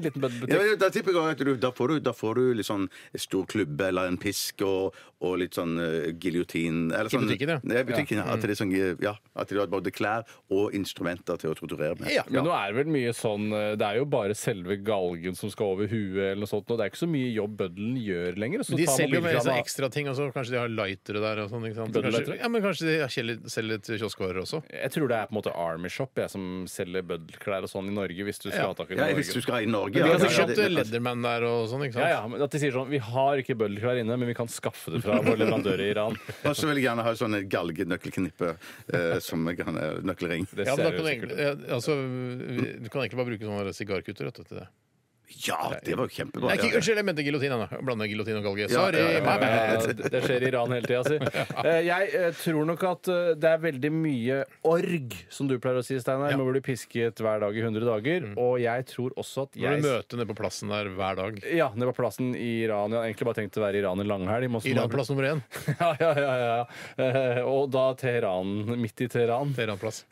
liten Ja, bøddelbutikk. men da tipper jeg at du, da, får du, da får du litt sånn stor klubbe eller en pisk og, og litt sånn uh, giljotin. Eller I sånn, butikken, ja. Ja, i butikken, ja. At det er sånn, ja, at du har både klær og instrumenter til å torturere med. Ja. Men nå er det vel mye sånn Det er jo bare selve galgen som skal over huet, eller noe sånt. Og det er ikke så mye jobb bøddelen gjør lenger. Så De ta selger jo mer sånn mobilkrana- ekstra ting også. Kanskje de har lightere der og sånn. Ikke sant? Bøddellightere? Kanskje, ja, men kanskje de selger, selger litt kioskvarer også. Jeg tror det er på en måte Army Shop jeg, som selger bøddelklær og sånn i Norge, hvis du skal Ja. ha tak i Ja, Norge. hvis du skal i Norge. De ja, har ja, sikkert det- kjøpt det- Leatherman der og sånn, ikke sant? Ja, ja, men at de sier sånn Vi har ikke bøddelklær inne, men vi kan skaffe det fra vår leverandør i Iran. Og så vil jeg gjerne ha sånn et galgenøkkelknippe eh, som jeg kan eh, nøkkelring. Det Ja, men ser da jo kan du, sikkert egentlig, ja, altså, du kan egentlig bare bruke sånne sigarkutter vet du, til det. Ja, det var jo kjempebra. Nei, ikke, Ja. unnskyld, jeg mente giljotin. Jeg blander giljotin og galge. Ja, Sorry, ja, ja, my Ja, bad. det det skjer i Iran hele tida, si. Eh, Jeg eh, tror nok at eh, det er veldig mye org, som du pleier å si, Steinar. Ja. Må bli pisket hver dag i hundre dager. Og jeg tror også at Når jeg du møter nede på plassen der hver dag. Ja, det var plassen i Iran. Jeg hadde egentlig bare tenkt å være i Iran en langhelg. Må- Iran-plass nummer én. Ja, ja, ja, ja. Eh, Og da Teheran, midt i Teheran. Teheran-plass.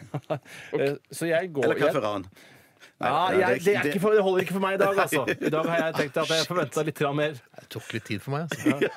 Eh, Så jeg går Eller jeg- kafferan. Nei, Ja, nei, jeg, det, er ikke for, det holder ikke for meg i dag, altså. I dag har jeg tenkt at jeg forventa litt grann mer. Det tok litt tid for meg.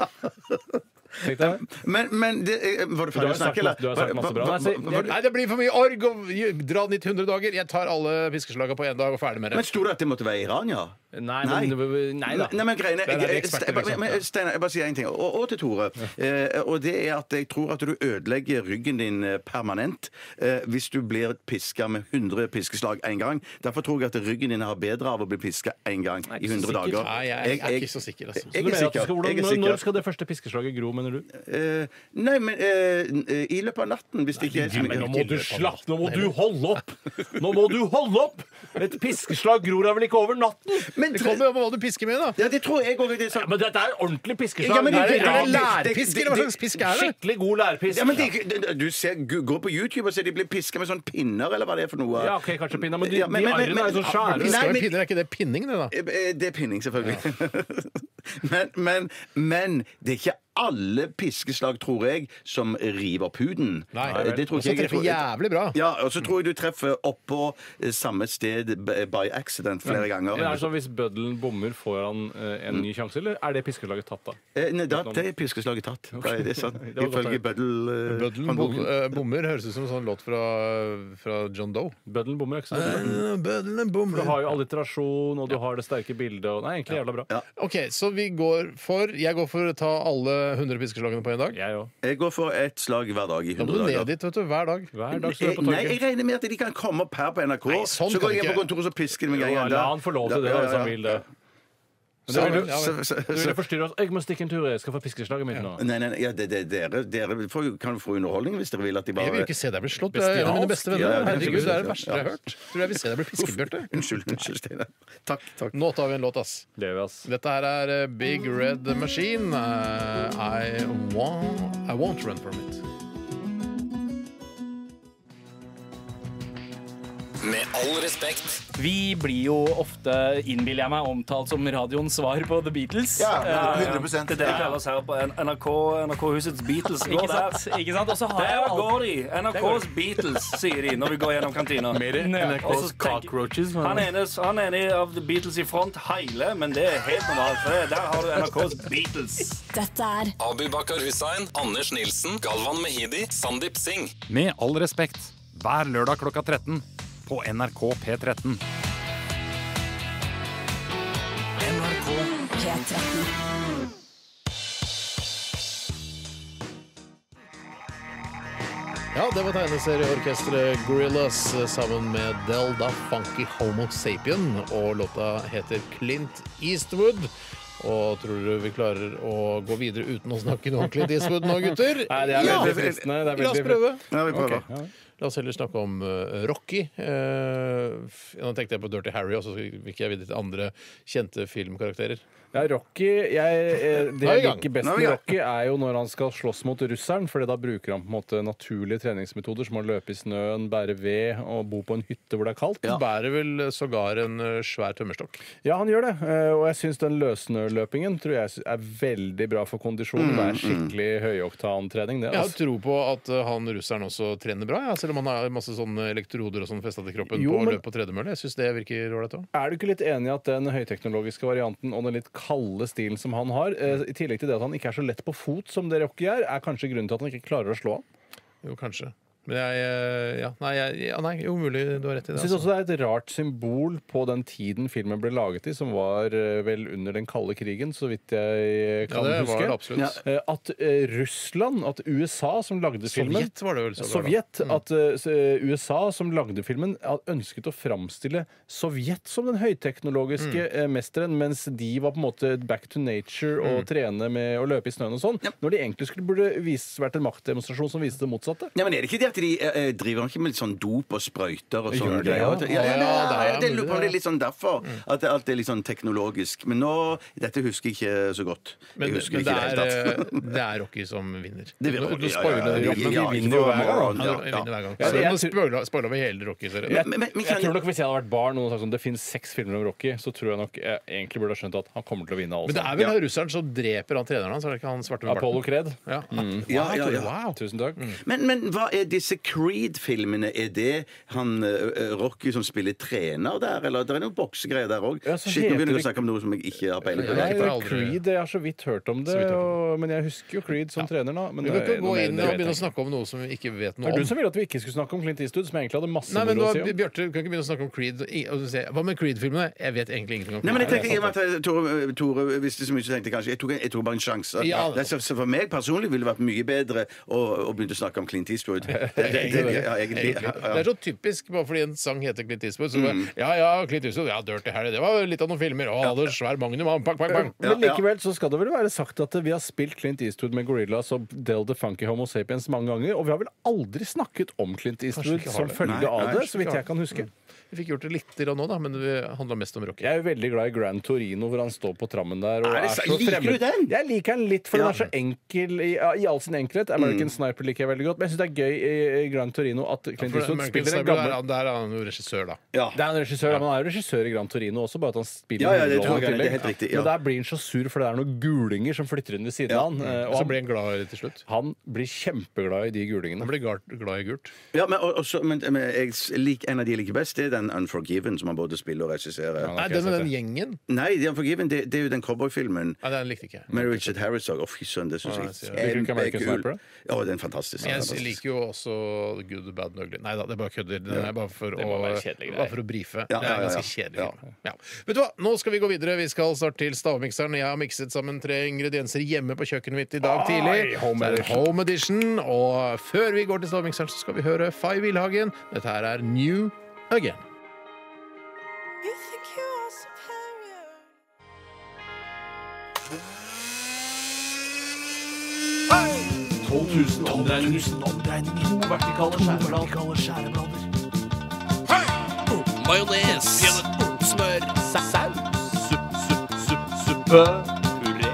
Altså. Tenkte jeg. Men, men det, eh, var det Du har ferdig å sagt snakke, eller? masse- du har sagt masse bra. Nei, så- Var- var- Nei, det blir for mye org å dra den i hundre dager. Jeg tar alle fiskeslaga på én dag og ferdig med Men det. sto det at det måtte være Iran, ja? Nei, Nei. men, nei da. Nei, men greiene Der er vi jeg- eksperter, jeg- liksom. men, Steinar, jeg bare sier én ting. Og, og til Tore. Eh, og det er at jeg tror at du ødelegger ryggen din eh, permanent eh, hvis du blir piska med hundre piskeslag én gang. Derfor tror jeg at ryggen din har bedre av å bli piska én gang Nei, i ikke så hundre sikkert. dager. Nei, jeg er ikke så sikker, altså. Så Jeg du er mener at du sikker. skal, hvordan, Jeg er når, når sikker. skal det første piskeslaget gro, mener du? Eh, nei, men eh, i løpet av natten, hvis det ikke er så Men nå må mye du slappe, nå må du holde opp! Nå må du holde opp! Et piskeslag gror da vel ikke over natten? Men, Det kommer jo an på hva du pisker med, da. ja, det tror jeg òg. Det er Ja, sånn. men dette er ordentlig piskeslag. Ja, men det- Er det- ran- det- det- Lærpisk, eller hva slags pisk er det? Skikkelig god lærpisk. Ja, men det, du ser, Gå på YouTube og se de blir piska med sånne pinner, eller hva det er for noe. Ja, ok, kanskje pinna, men de, Ja, men- de men- arrene er jo men- så svære. Nei, Pisker med men- pinner, er ikke det pinning, det, da? Eh, Det er pinning, selvfølgelig. men, men, men det er ikke alle piskeslag, tror jeg, som river opp huden. Nei, Eh, det tror og så ikke jeg. Jeg treffer tror- jævlig bra. Ja, og så tror jeg du treffer oppå eh, samme sted b- by accident flere ganger. Men er det sånn Hvis bøddelen bommer, får han eh, en ny sjanse, eller er det piskeslaget tatt, da? Eh, nei, da, det er piskeslaget tatt. Da er det sånn, Det var godt å ifølge høre. Bøddel... eh, Bøddelen bom, håndboken. eh, bommer høres ut som en sånn låt fra, fra John Doe. Bøddelen bommer, er ikke så bra. Bøddelen Du har jo alliterasjon, og du har det sterke bildet. Og, nei, egentlig jævla bra. OK, så vi går for Jeg går for å ta alle hundre piskeslagene på én dag. Jeg òg. Jeg går for ett slag hver dag i Da må hundre du dager. ned dit vet du, hver dag. Hver dag står du Eh, på Nei, jeg torget. regner med at de kan komme opp her på N R K. Nei, sånn så kan går jeg du inn på ikke. kontoret og pisker de med en Jo, gang. La han få lov til det, Ja, ja, hvis ja. han vil det. Så- Men du, ja, så- så- du ville så- forstyrre oss. Jeg må stikke en tur, jeg skal få piskeslaget mitt nå. Nei, nei, nei, ja, det, det, dere, dere får, jo- kan jo få underholdning hvis dere vil at de bare Jeg vil ikke se deg bli slått. Du er en av mine beste venner. Ja, ja, Herregud, det er det ja. verste jeg har hørt. Tror jeg vil se deg bli pisket, Bjarte. Unnskyld, unnskyld, Steinar. Takk. takk. Nå tar vi en låt, ass. Det gjør vi, ass. Dette her er eh, Big Red Machine. Eh, I, won't, I won't run from it. Med all respekt. Vi blir jo ofte, innbiller jeg meg, omtalt som radioens svar på The Beatles. Ja, Eh, hundre prosent. Det er det jeg kaller oss her på N R K, N R K-husets Beatles. Går Ikke sant? der. Ikke sant? Og så har jeg Der jo går de! N R K's Beatles, sier de når vi går gjennom kantina. N R Og så K's tenker- cockroaches. Han ene, han ene av The Beatles i front hele, men det er helt normalt. For det- der har du N R K's Beatles. Dette er Abu Bakar Hussein, Anders Nilsen, Galvan Mehidi, Sandeep Singh. Med all respekt, hver lørdag klokka tretten på N R K P tretten. P tretten. Ja, det var tegneserieorkestret Gorillaz eh, sammen med Delda Funky Homo Sapien. Og låta heter Clint Eastwood. Og tror du vi klarer å gå videre uten å snakke noe om Clint Eastwood nå, gutter? Nei, det er Ja! veldig fristende. Det er La oss veldig- prøve. Ja, vi prøver. Ok. La oss heller snakke om eh, Rocky. Eh, f- nå tenkte jeg på Dirty Harry, og så gikk jeg videre til andre kjente filmkarakterer. Ja, Rocky jeg, eh, Det Nå er vi i jeg gang. liker best Nå er vi i med gang. Rocky, er jo når han skal slåss mot russeren. For da bruker han på en måte naturlige treningsmetoder, som å løpe i snøen, bære ved og bo på en hytte hvor det er kaldt. Han bærer vel sågar en eh, svær tømmerstokk. Ja, han gjør det. Eh, Og jeg syns den løssnøløpingen tror jeg er veldig bra for kondisjonen. Det er skikkelig høyoktantrening, det. Jeg har Altså. tro på at eh, han russeren også trener bra. Jeg har selv om man har masse sånne elektroder og sånn festet til kroppen Jo, på men- løp på tredemølle. Jeg synes det virker ålreit òg. Er du ikke litt enig i at den høyteknologiske varianten og den litt kalde stilen som han har, eh, i tillegg til det at han ikke er så lett på fot som det Rocky er, er kanskje grunnen til at han ikke klarer å slå han? Jo, kanskje. Men jeg Ja, nei, jeg, ja, nei jo, mulig du har rett i det. Jeg synes også det er et rart symbol på den tiden filmen ble laget i, som var eh, vel under den kalde krigen, så vidt jeg kan Ja, det var huske. det absolutt. Eh, At eh, Russland, at U S A som lagde filmen Sovjet var det vel så var da. Sovjet, Mm. At eh, s- eh, U S A som lagde filmen, had- ønsket å framstille Sovjet som den høyteknologiske Mm. eh, mesteren, mens de var på en måte back to nature og Mm. trene med å løpe i snøen og sånn, når de egentlig skulle burde vise, vært en maktdemonstrasjon som viste det motsatte. Ja, men er det ikke det at de eh, driver ikke med litt sånn dop og sprøyter og Gjør sånne det, ja. greier? Ja, ja, Ja, ja, det er det mulig, lurer på om det det. er litt sånn derfor. At det alt er litt sånn teknologisk. Men nå Dette husker jeg ikke så godt. Men, Jeg husker men ikke det, i er, det hele tatt. eh, det er Rocky som vinner. Det vil Du- Rocky, du ja, spoiler ja, det, ja, men ja, de vinner ikke jo for hver gang. morgen, Ja, ja, de ja. vinner hver gang. Ja, Så det- nå spoiler spoiler vi hele Rocky-serien. Jeg, men- men kan jeg jeg- tror nok Hvis jeg hadde vært barn og sagt sånn, det finnes seks filmer om Rocky, så tror jeg nok jeg egentlig burde ha skjønt at han kommer til å vinne alle Men det er vel russeren som dreper han treneren hans? Er det ikke han svarte med barten? Apollo Kred. Ja. Mm. Ja, ja, ja. Wow. Tusen takk. Men, men hva er disse Creed-filmene? Er det han uh, Rocky som spiller trener der, eller det er noen boksegreier der òg? Ja, så Shit, nå heter begynner vi det- å snakke om noe som jeg ikke har peiling på. Nei, ikke aldri- Creed, jeg har så vidt hørt om det, Så vidt hørt og, men jeg husker jo Creed som trener nå. Men Vi det kan er ikke noe gå mer- inn det og vet begynne å jeg ikke. snakke om noe som vi ikke vet Det noe er du om. som ville at vi ikke skulle snakke om Clint Eastwood, som jeg egentlig hadde masse Nei, men moro da, å si om. Bjarte, du kan ikke begynne å snakke om Creed. og i- og så si, Hva med Creed-filmene? Jeg vet egentlig ingenting om Creed. Nei, men jeg Nei, tenker, det er jeg, sant, vet, Tore, Tore visste så mye, så tenkte jeg kanskje Jeg tok, jeg tok bare en sjanse. Ja. Det er så, så for meg personlig ville det vært mye bedre å, å begynne å snakke om Clint Eastwood. Det, det, det, det, ja, egentlig, Egentlig. ja, Det ja. er så typisk, bare fordi en sang heter Clint Eastwood. Så bare, ja, ja, Clint Eastwood, ja, Dirty Harry, det var litt av noen filmer. Å, hadde svær magnum, han, pang, pang, pang. Men likevel så skal det vel være sagt at vi har spilt Clint Eastwood med Gorillaz og Del the Funky Homo Sapiens mange ganger, og vi har vel aldri snakket om Clint Eastwood ikke har som det. følge Nei, av nei, det, kanskje så vidt ikke har jeg kan huske. Vi fikk gjort det litt grann nå, da, men det handla mest om Rocky. Jeg er jo veldig glad i Grand Torino, hvor han står på trammen der og Er er, det så- så liker fremmed. du den? Jeg liker den litt, for Ja. den er så enkel i, ja, i all sin enkelhet. American Sniper liker jeg veldig godt, men jeg syns det er gøy i, i Grand Torino at Clint For Eastwood American spiller en Sniper, gammel der, der er han jo regissør, da. Ja. Det er en regissør, ja. Men han er jo regissør i Gran Torino også, bare at han spiller Ja, ja, det hovedrollen tror jeg, i det er tillegg. helt riktig, ja. Men der blir han så sur, for det er noen gulinger som flytter inn ved siden Ja. av han. eh, Og Og så han, blir han glad til slutt. han blir kjempeglad i de gulingene. Han blir glad, glad i gult. Ja, men, og, også, men, men jeg lik, en av de jeg liker best, det er den Unforgiven, som han både spiller og regisserer. Nei, den med den gjengen? Nei, The Unforgiven, det, det er jo den cowboyfilmen Nei, den likte ikke jeg. med Richard Harris òg. Å, fy søren, det syns Ja, jeg jeg sier det. Liker du ikke American kjempekul. Sniper, da? Ja, den er fantastisk. Men jeg fantastisk. liker jo også Good, Bad and Ugly. Nei da, det er bare kødder. Den er bare for, Det å, må være kjedelige greier. bare for å brife. Ja, Det er ja, ja, ganske ja. kjedelig. Ja. Ja. Vet du hva, nå skal vi gå videre. Vi skal snart til stavmikseren. Jeg har mikset sammen tre ingredienser hjemme på kjøkkenet mitt i dag tidlig. home Så er det Home Edition. Og før vi går til stavmikseren, så skal vi høre Fay Wilhagen. Dette her er New Again. tolv tusen omdreininger. To vertikale skjæreblader. Majones. Smør. Saus. Supp, supp, supp, suppe. Puré.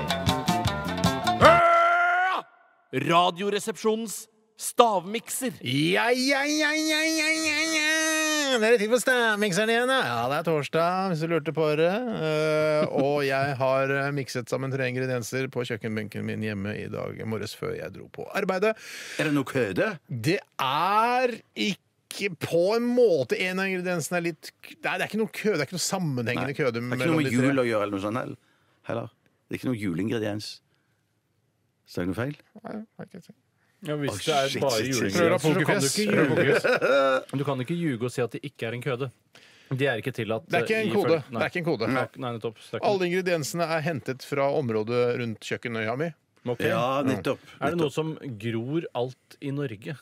Radioresepsjonens stavmikser. Ja, ja, ja, ja, ja, ja, ja. Det er tid for stavmikseren igjen, da. Ja, det er torsdag, hvis du lurte på det. Eh, og jeg har eh, mikset sammen tre ingredienser på kjøkkenbenken min hjemme i dag morges før jeg dro på arbeidet. Er det noe køde? Det er ikke på en måte en av ingrediensene er litt Nei, det er ikke noe køde, det er ikke noe sammenhengende køde. Det er ikke mellom noe med de tre. jul å gjøre eller noe sånt heller. heller. Det er ikke noe juleingrediens. Så er det noe feil? Nei, det er ikke det. Ja, hvis Å, det er shit, bare shit, shit. julegreier, så kan du Pokerfjes. ikke ljuge. Du kan ikke ljuge og si at det ikke er en køde. De er ikke tillatt. Det er ikke en i kode. følge- Det er ikke en kode. Nei, nei, nettopp. Så det er ikke- Alle ingrediensene er hentet fra området rundt kjøkkenøya mi. Ok. Ja, nettopp. Er det noe som gror alt i Norge?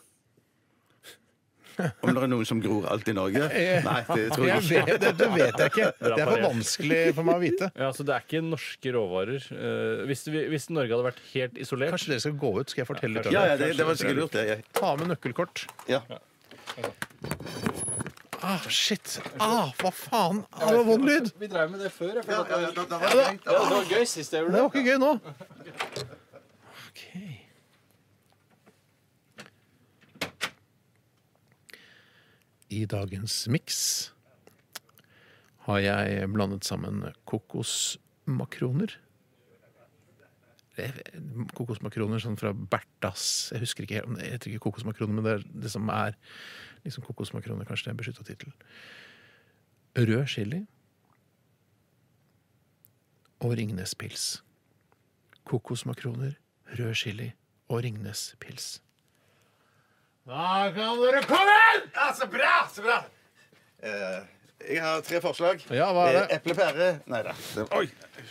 Om det er noen som gror alt i Norge? Nei, det tror jeg Jeg ikke. vet, dette vet jeg ikke. Bra Det er for parert. vanskelig for meg å vite. Ja, så det er ikke norske råvarer. Eh, hvis, vi, hvis Norge hadde vært helt isolert Kanskje dere skal gå ut, skal jeg fortelle litt om Ja, ja, det. det, det var sikkert lurt, det. Jeg- Ta med nøkkelkort. Ja. Ah, shit. Ah, hva faen? Ah, det var vond lyd. Vi drev med det før. Jeg Ja, ja, ja, da- da var Ja, det da- greit. det var gøy sist jeg Det gjorde det. var ikke gøy nå. Ok. I dagens miks har jeg blandet sammen kokosmakroner, kokosmakroner sånn fra Bertas. Jeg husker ikke, det heter ikke kokosmakroner, men det er det som er liksom kokosmakroner, kanskje det er en beskyttet titel. Rød chili og Ringnes pils. Kokosmakroner, rød chili og Ringnes pils. Da kan dere komme inn! Ja, så bra, så bra. Uh, jeg har tre forslag. Ja, hva er det? Uh, Eplepære. Nei da. Oi.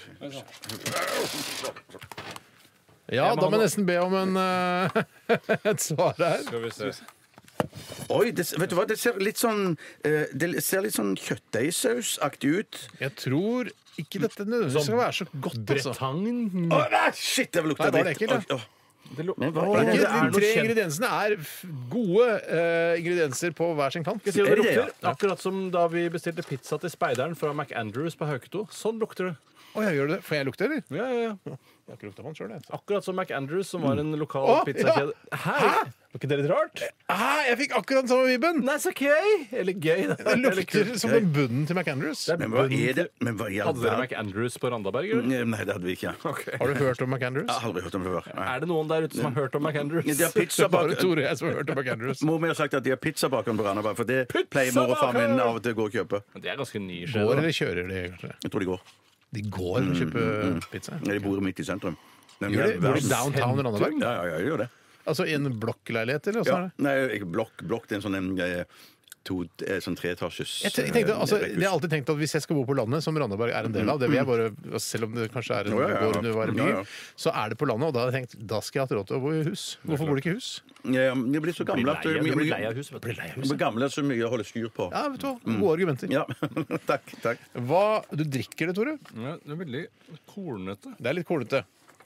Ja, da må jeg nesten be om en, uh, et svar her. Skal vi se. Oi, det, vet du hva? Det ser litt sånn uh, Det ser litt sånn kjøttdeigsausaktig ut. Jeg tror ikke dette nødvendigvis skal være så godt. Bretagne. Å, nei, shit, det lukter Nei, var det dritt. ekkelt, Oi, ja. åh. Det lo- Men hva Ikke, er det? de er noe tre kjent. ingrediensene er f- gode uh, ingredienser på hver sin kant. Skal jeg si hva Er det det det, lukter? Akkurat som da vi bestilte pizza til speideren fra McAndrews på Hauketo. Sånn lukter det. Å, jeg gjør det. Får jeg lukte, eller? Ja, ja, ja. Jeg har ikke lukta på den selv, jeg. Akkurat som McAndrews, som var en lokal Å, pizzakjede. Hæ? Var ikke det litt rart? Ah, jeg fikk akkurat den samme vibben! Nei, så gøy! Eller gøy. da. Det Eller lukter kult. som den bunnen til McAndrews. Det er Men hva bunnen er det? til- Men hva i all Hadde dere verden? McAndrews på Randaberg? Eller? Nei, det hadde vi ikke. Har du hørt om McAndrews? Jeg har aldri hørt om det før. Nei. Er det noen der ute som har hørt om McAndrews? De har Bare pizzabakeren. Tore og jeg som har hørt om McAndrews. Mor mi har sagt at de har pizzabakeren på Randaberg, for det pleier mor og far min av og til å gå og kjøpe. Det er ganske ny Går skje. da. eller kjører de, kanskje? Jeg tror de går. De går og kjøper pizza. Nei, de bor midt i sentrum. Men Gjør de, bor de verdens- downtown Randaberg? Ja, ja, ja, jeg gjør det. Altså i en blokkleilighet, eller? Ja. Sånn er det? Nei, ikke blokk, blokk, det er en sånn en, eh, to, eh, sånn treetasjes Jeg, te- jeg, tenkte, altså, eh, jeg har alltid tenkt at hvis jeg skal bo på landet, som Randaberg er en del av, det vil jeg bare, selv om det kanskje er en Ja, ja, ja. går under hver by, Ja, ja. så er det på landet, og da har jeg tenkt, da skal jeg ha råd til å bo i hus. Hvorfor bor de ikke i hus? Ja, de blir så gamle at lei av- de de blir blir lei av hus, vet du. de blir gamle så mye å holde styr på. Ja, vet du hva? Gode argumenter. Ja, takk, takk. Hva, du drikker det, Tore? Ja, det er veldig kornete. Det er litt kornete.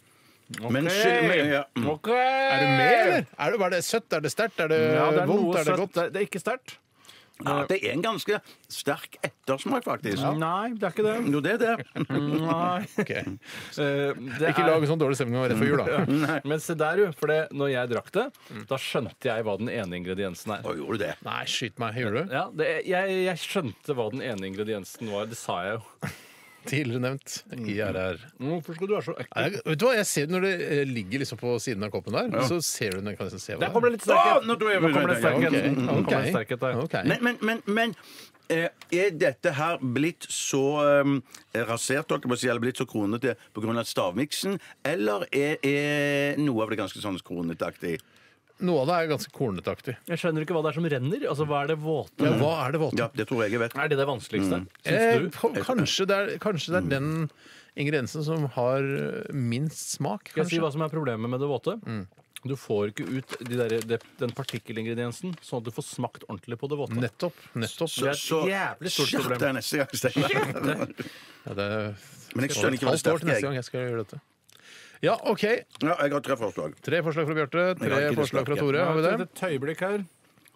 Men skyld meg, ja. mm. Ok! Er du med, eller? Er det, var det søtt? Er det sterkt? Er det, Ja, det er vondt? noe Er det søtt. godt? Det er- Det er ikke sterkt. Ja, det er en ganske sterk ettersmak, faktisk. Nei, det er ikke det. Jo, det er det. Nei. Ok. Eh, det Ikke er- lag sånn dårlig stemning rett før jul, da. Men se der, jo. For det, når jeg drakk det, da skjønte jeg hva den ene ingrediensen er. Å, gjorde du det? Nei, skyt meg. Gjør du? Ja, det, jeg, jeg skjønte hva den ene ingrediensen var. Det sa jeg jo. Tidligere nevnt i R R. Hvorfor skal du være så ekkel? Nei, vet du hva, jeg ser Når det eh, ligger liksom på siden av koppen der, så ser du den. Kan jeg se hva Der det kommer det litt sterkhet. Å, nå tror jeg- Nå kommer det sterkhet. Ok, Nå kommer det ok. sterkhet der. Ok. Men, men, men, men eh, er dette her blitt så um, rasert, holdt jeg på å si, eller blitt så kronete pga. stavmiksen, eller er, er noe av det ganske sånn kronetaktig? Noe av det er ganske kornetaktig. Jeg skjønner ikke hva det er som renner. Altså, Hva er det våte? Ja, hva er det våte? Ja, det tror jeg jeg vet. Er det det vanskeligste? Eh, Syns du? på- kanskje, det er, kanskje det er den ingrediensen som har eh, minst smak. Skal jeg si Kanskje. hva som er problemet med det våte? Du får ikke ut de der, de, den partikkelingrediensen, sånn at du får smakt ordentlig på det våte. Nettopp. nettopp. Det er et Så jævlig stort skjerp problem. deg neste gang, Steinar. Ja, det er, Men jeg skjønner ikke hva det et halvt år til sterke neste er. gang jeg skal gjøre dette. Ja, OK. Ja, jeg har tre forslag. Tre forslag fra Bjarte, Jeg tre har ikke det forslag fra sterke. Tore. Har vi det? Et øyeblikk her.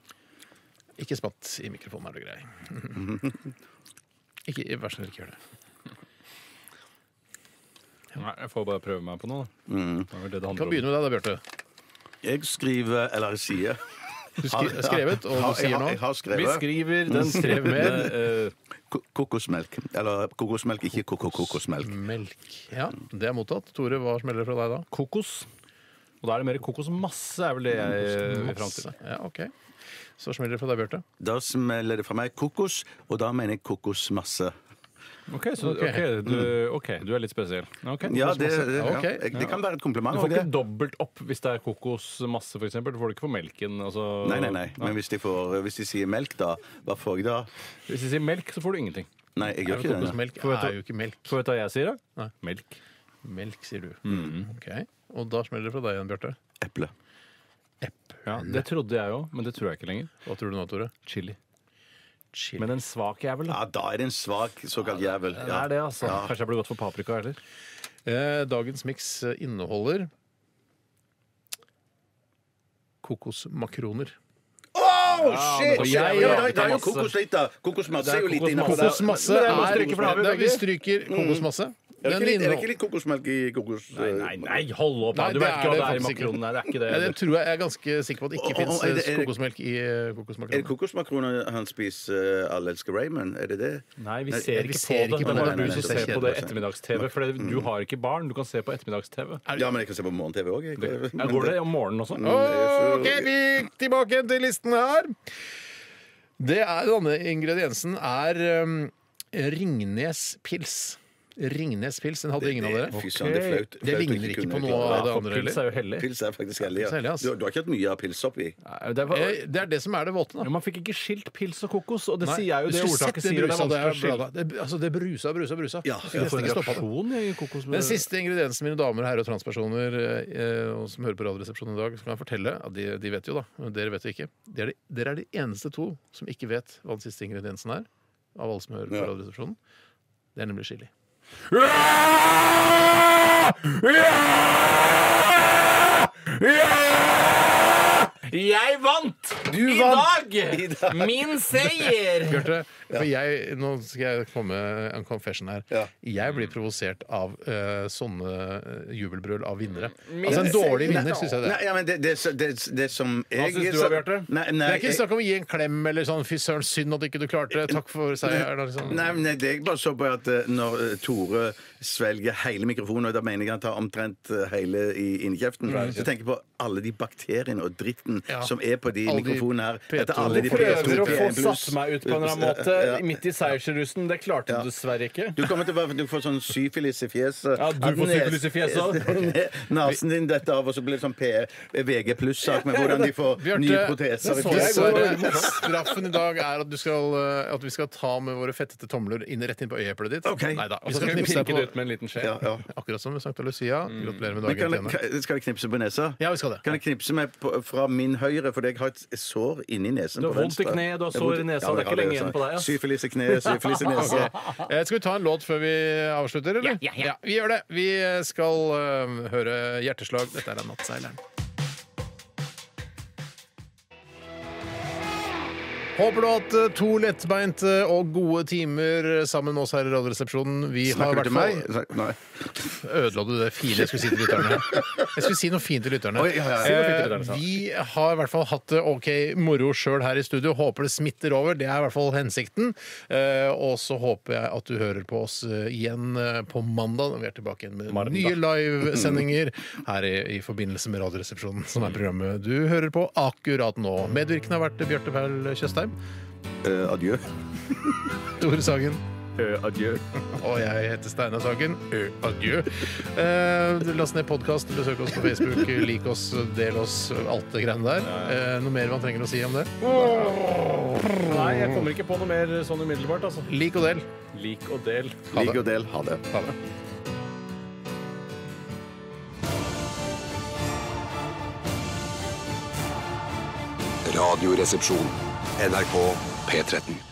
Ikke spatt i mikrofonen, er det grei. Ikke, vær så snill, ikke gjør det. Nei, jeg får bare prøve meg på noe. da. Mm. Det er vel det det Kan handler om. begynne med deg da, Bjarte. Jeg skriver, eller jeg sier Du skri, skrevet, og Ja, du sier jeg har- nå Jeg har Vi skrevet skriver den Skrev med. eh, ko- kokosmelk. Eller kokosmelk, ikke koko-kokosmelk. Melk. Ja, det er mottatt. Tore, hva smeller det fra deg da? kokos. Og da er det mer kokosmasse, er vel det jeg eh, vil fram til. Masse. Ja, OK. Så smeller det fra deg, Bjarte. Da smeller det fra meg kokos, og da mener jeg kokosmasse. Ok, så, Ok. ok, du, ok, du er litt spesiell. Ok. Ja, det, det, Ok. ja. det kan være et kompliment. Du også, får ikke det. dobbelt opp hvis det er kokosmasse, for eksempel. Du får det ikke for melken. Altså, Nei, nei, nei. Men hvis de, får, hvis de sier melk, da, hva får jeg da? Hvis de sier melk, så får du ingenting. Nei, jeg gjør ikke det. nei. Kokosmelk Får jeg ta- er jo ikke melk. Får du hva jeg sier, da? Nei. Melk. Melk, sier du. Ok. Og da smeller det fra deg igjen, Bjarte. Eple. Ja, Det trodde jeg òg, men det tror jeg ikke lenger. Hva tror du nå, Tore? Chili. Chili. Men en svak jævel, da. Ja, da er det en svak såkalt jævel. Det Ja. er det, altså. Ja. Kanskje jeg burde gått for paprika heller. Eh, dagens miks eh, inneholder kokosmakroner. Oh, shit! men Ja, da- ja, da- da er jo masse. kokos litt, da. Kokosmasse er jo litt kokosmasse. innafor der. Kokosmasse Men det må er stryke, for da har vi det- Vi begge. stryker kokosmasse. Er det, Den ikke litt, er det innehold- ikke litt kokosmelk i kokos... Nei, nei, nei, hold opp! Nei, Du vet det ikke hva det er i faktisk ikke. makronen. Nei, det er ikke det. Ja, det tror jeg jeg er ganske sikker på at det ikke Og- og- fins er det- er det- kokosmelk i eh, Er det kokosmakronen. kokosmakroner han spiser uh, Alle elsker Raymond? Er det det? Nei, vi Nei, ser vi ikke ser på ikke det. på Det er det. bare Nei, du nei, som nei, det er ser på det kjedelig, ettermiddags-T V. For det- du har ikke barn, du kan se på ettermiddags-T V. Ja, men jeg kan se på morgen-T V òg. Ja, går det om morgenen også? OK, vi tilbake til listen her. Det er, denne ingrediensen er um, Ringnes pils. Ringnes pils, den hadde ingen av dere. Fy søren, det er flaut. Det Flaut å ligner ikke kunne på noe klare. av det For andre pils er heller. jo hellig. Pils er faktisk hellig, Pils er hellig, ja. ass. Du, du har ikke hatt mye av pils oppi? Nei, Det, var, Eh, Det er det som er det våte, da. ja, man fikk ikke skilt pils og kokos, og det Nei, sier jeg jo du det skulle ordtaket sett sier. og Det er brusa, det vanskelig å er skille. bra. Det, altså, det brusa, brusa, brusa. Ja, Jeg Du nesten får en ikke stoppet det. reaksjon i kokos. Den siste ingrediensen, mine damer, herrer og transpersoner eh, og som hører på Radioresepsjonen i dag, så kan jeg fortelle at de, de vet jo, da. Men dere vet jo ikke. Dere er, de, dere er de eneste to som ikke vet hva den siste ingrediensen er. Av alle som hører på Ja. Radioresepsjonen. Det er nemlig chili. Jeg vant! Du I vant! dag! Min seier! Bjarte, for jeg, nå skal jeg komme med en confession her. Ja. Jeg blir provosert av eh, sånne eh, jubelbrøl av vinnere. Min Altså En dårlig Nei, vinner, syns jeg det. Nei, ja, men det, det, det, det som jeg syns du da, Bjarte? Nei, nei, Det er ikke jeg- snakk om å gi en klem eller sånn 'fy søren, synd at ikke du klarte det', takk for seieren. Liksom. Nei, men det jeg bare så på er at eh, når eh, Tore svelger hele mikrofonen, og da mener jeg han tar omtrent eh, hele i innkjeften, så tenker jeg på alle de bakteriene og dritten Ja. som er på de Alle de mikrofonene her. P to. Etter alle de Prøver å få P to pluss. satt meg ut på en eller annen måte Ja. midt i seiersrusen. Det klarte Ja. du dessverre ikke. Du kommer til å være, du får sånn syfilis i fjeset. Ja, du At får nes- syfilis i fjeset også. Nesen din detter av, og så blir det sånn P, V G pluss-sak med hvordan de får nye Bjarte, proteser. så jeg dessverre, straffen i dag er at, du skal, eh, at vi skal ta med våre fettete tomler inn, rett inn på øyeeplet ditt. Ok. Neida, Og vi så skal skal vi knipse deg pirke det ut på med en liten skje. Ja, ja. akkurat som ved Sankta Lucia. Gratulerer med Men dagen. kan, Tjene. kan, skal jeg knipse på nesa? Ja, vi skal det. Kan jeg knipse meg på, fra min høyre, for jeg har et sår inni nesen. Du har på vondt i venstre. kneet, du har Jeg sår vondt i nesa, ja, det er jeg har ikke lenge igjen på deg, ass. Syfilis i kneet, syfilis i nesa. Eh, Skal vi ta en låt før vi avslutter, eller? Ja, ja, ja. vi gjør det. Vi skal eh, høre Hjerteslag. Dette er Nattseileren. Håper du har hatt eh, to lettbeinte og gode timer sammen med oss her i Radioresepsjonen. Vi har i Snakker du hvert til meg? fall Snak- Nei. Ødela du det fine jeg skulle si til lytterne? Jeg skulle si noe fint til lytterne. Oi, ja, ja, ja. Si noe fint til lytterne, Eh, sa. Vi har i hvert fall hatt det OK moro sjøl her i studio. Håper det smitter over. Det er i hvert fall hensikten. Eh, Og så håper jeg at du hører på oss eh, igjen eh, på mandag når vi er tilbake igjen med Mandag. nye livesendinger her i, i forbindelse med Radioresepsjonen, som er programmet du hører på akkurat nå. Medvirkende har vært Bjarte Paul Tjøstheim. Eh, adjø. Tore Sagen. Ø, adjø. Og jeg heter Steinar Sagen. Ø, adjø. Eh, last ned podkast, besøk oss på Facebook, lik oss, del oss, alt det greiene der. Eh, noe mer man trenger å si om det? Nei, jeg kommer ikke på noe mer sånn umiddelbart, altså. Lik og del. Lik og del. Ha Lik det. og del. Ha det. Ha det. Radioresepsjon. N R K P tretten.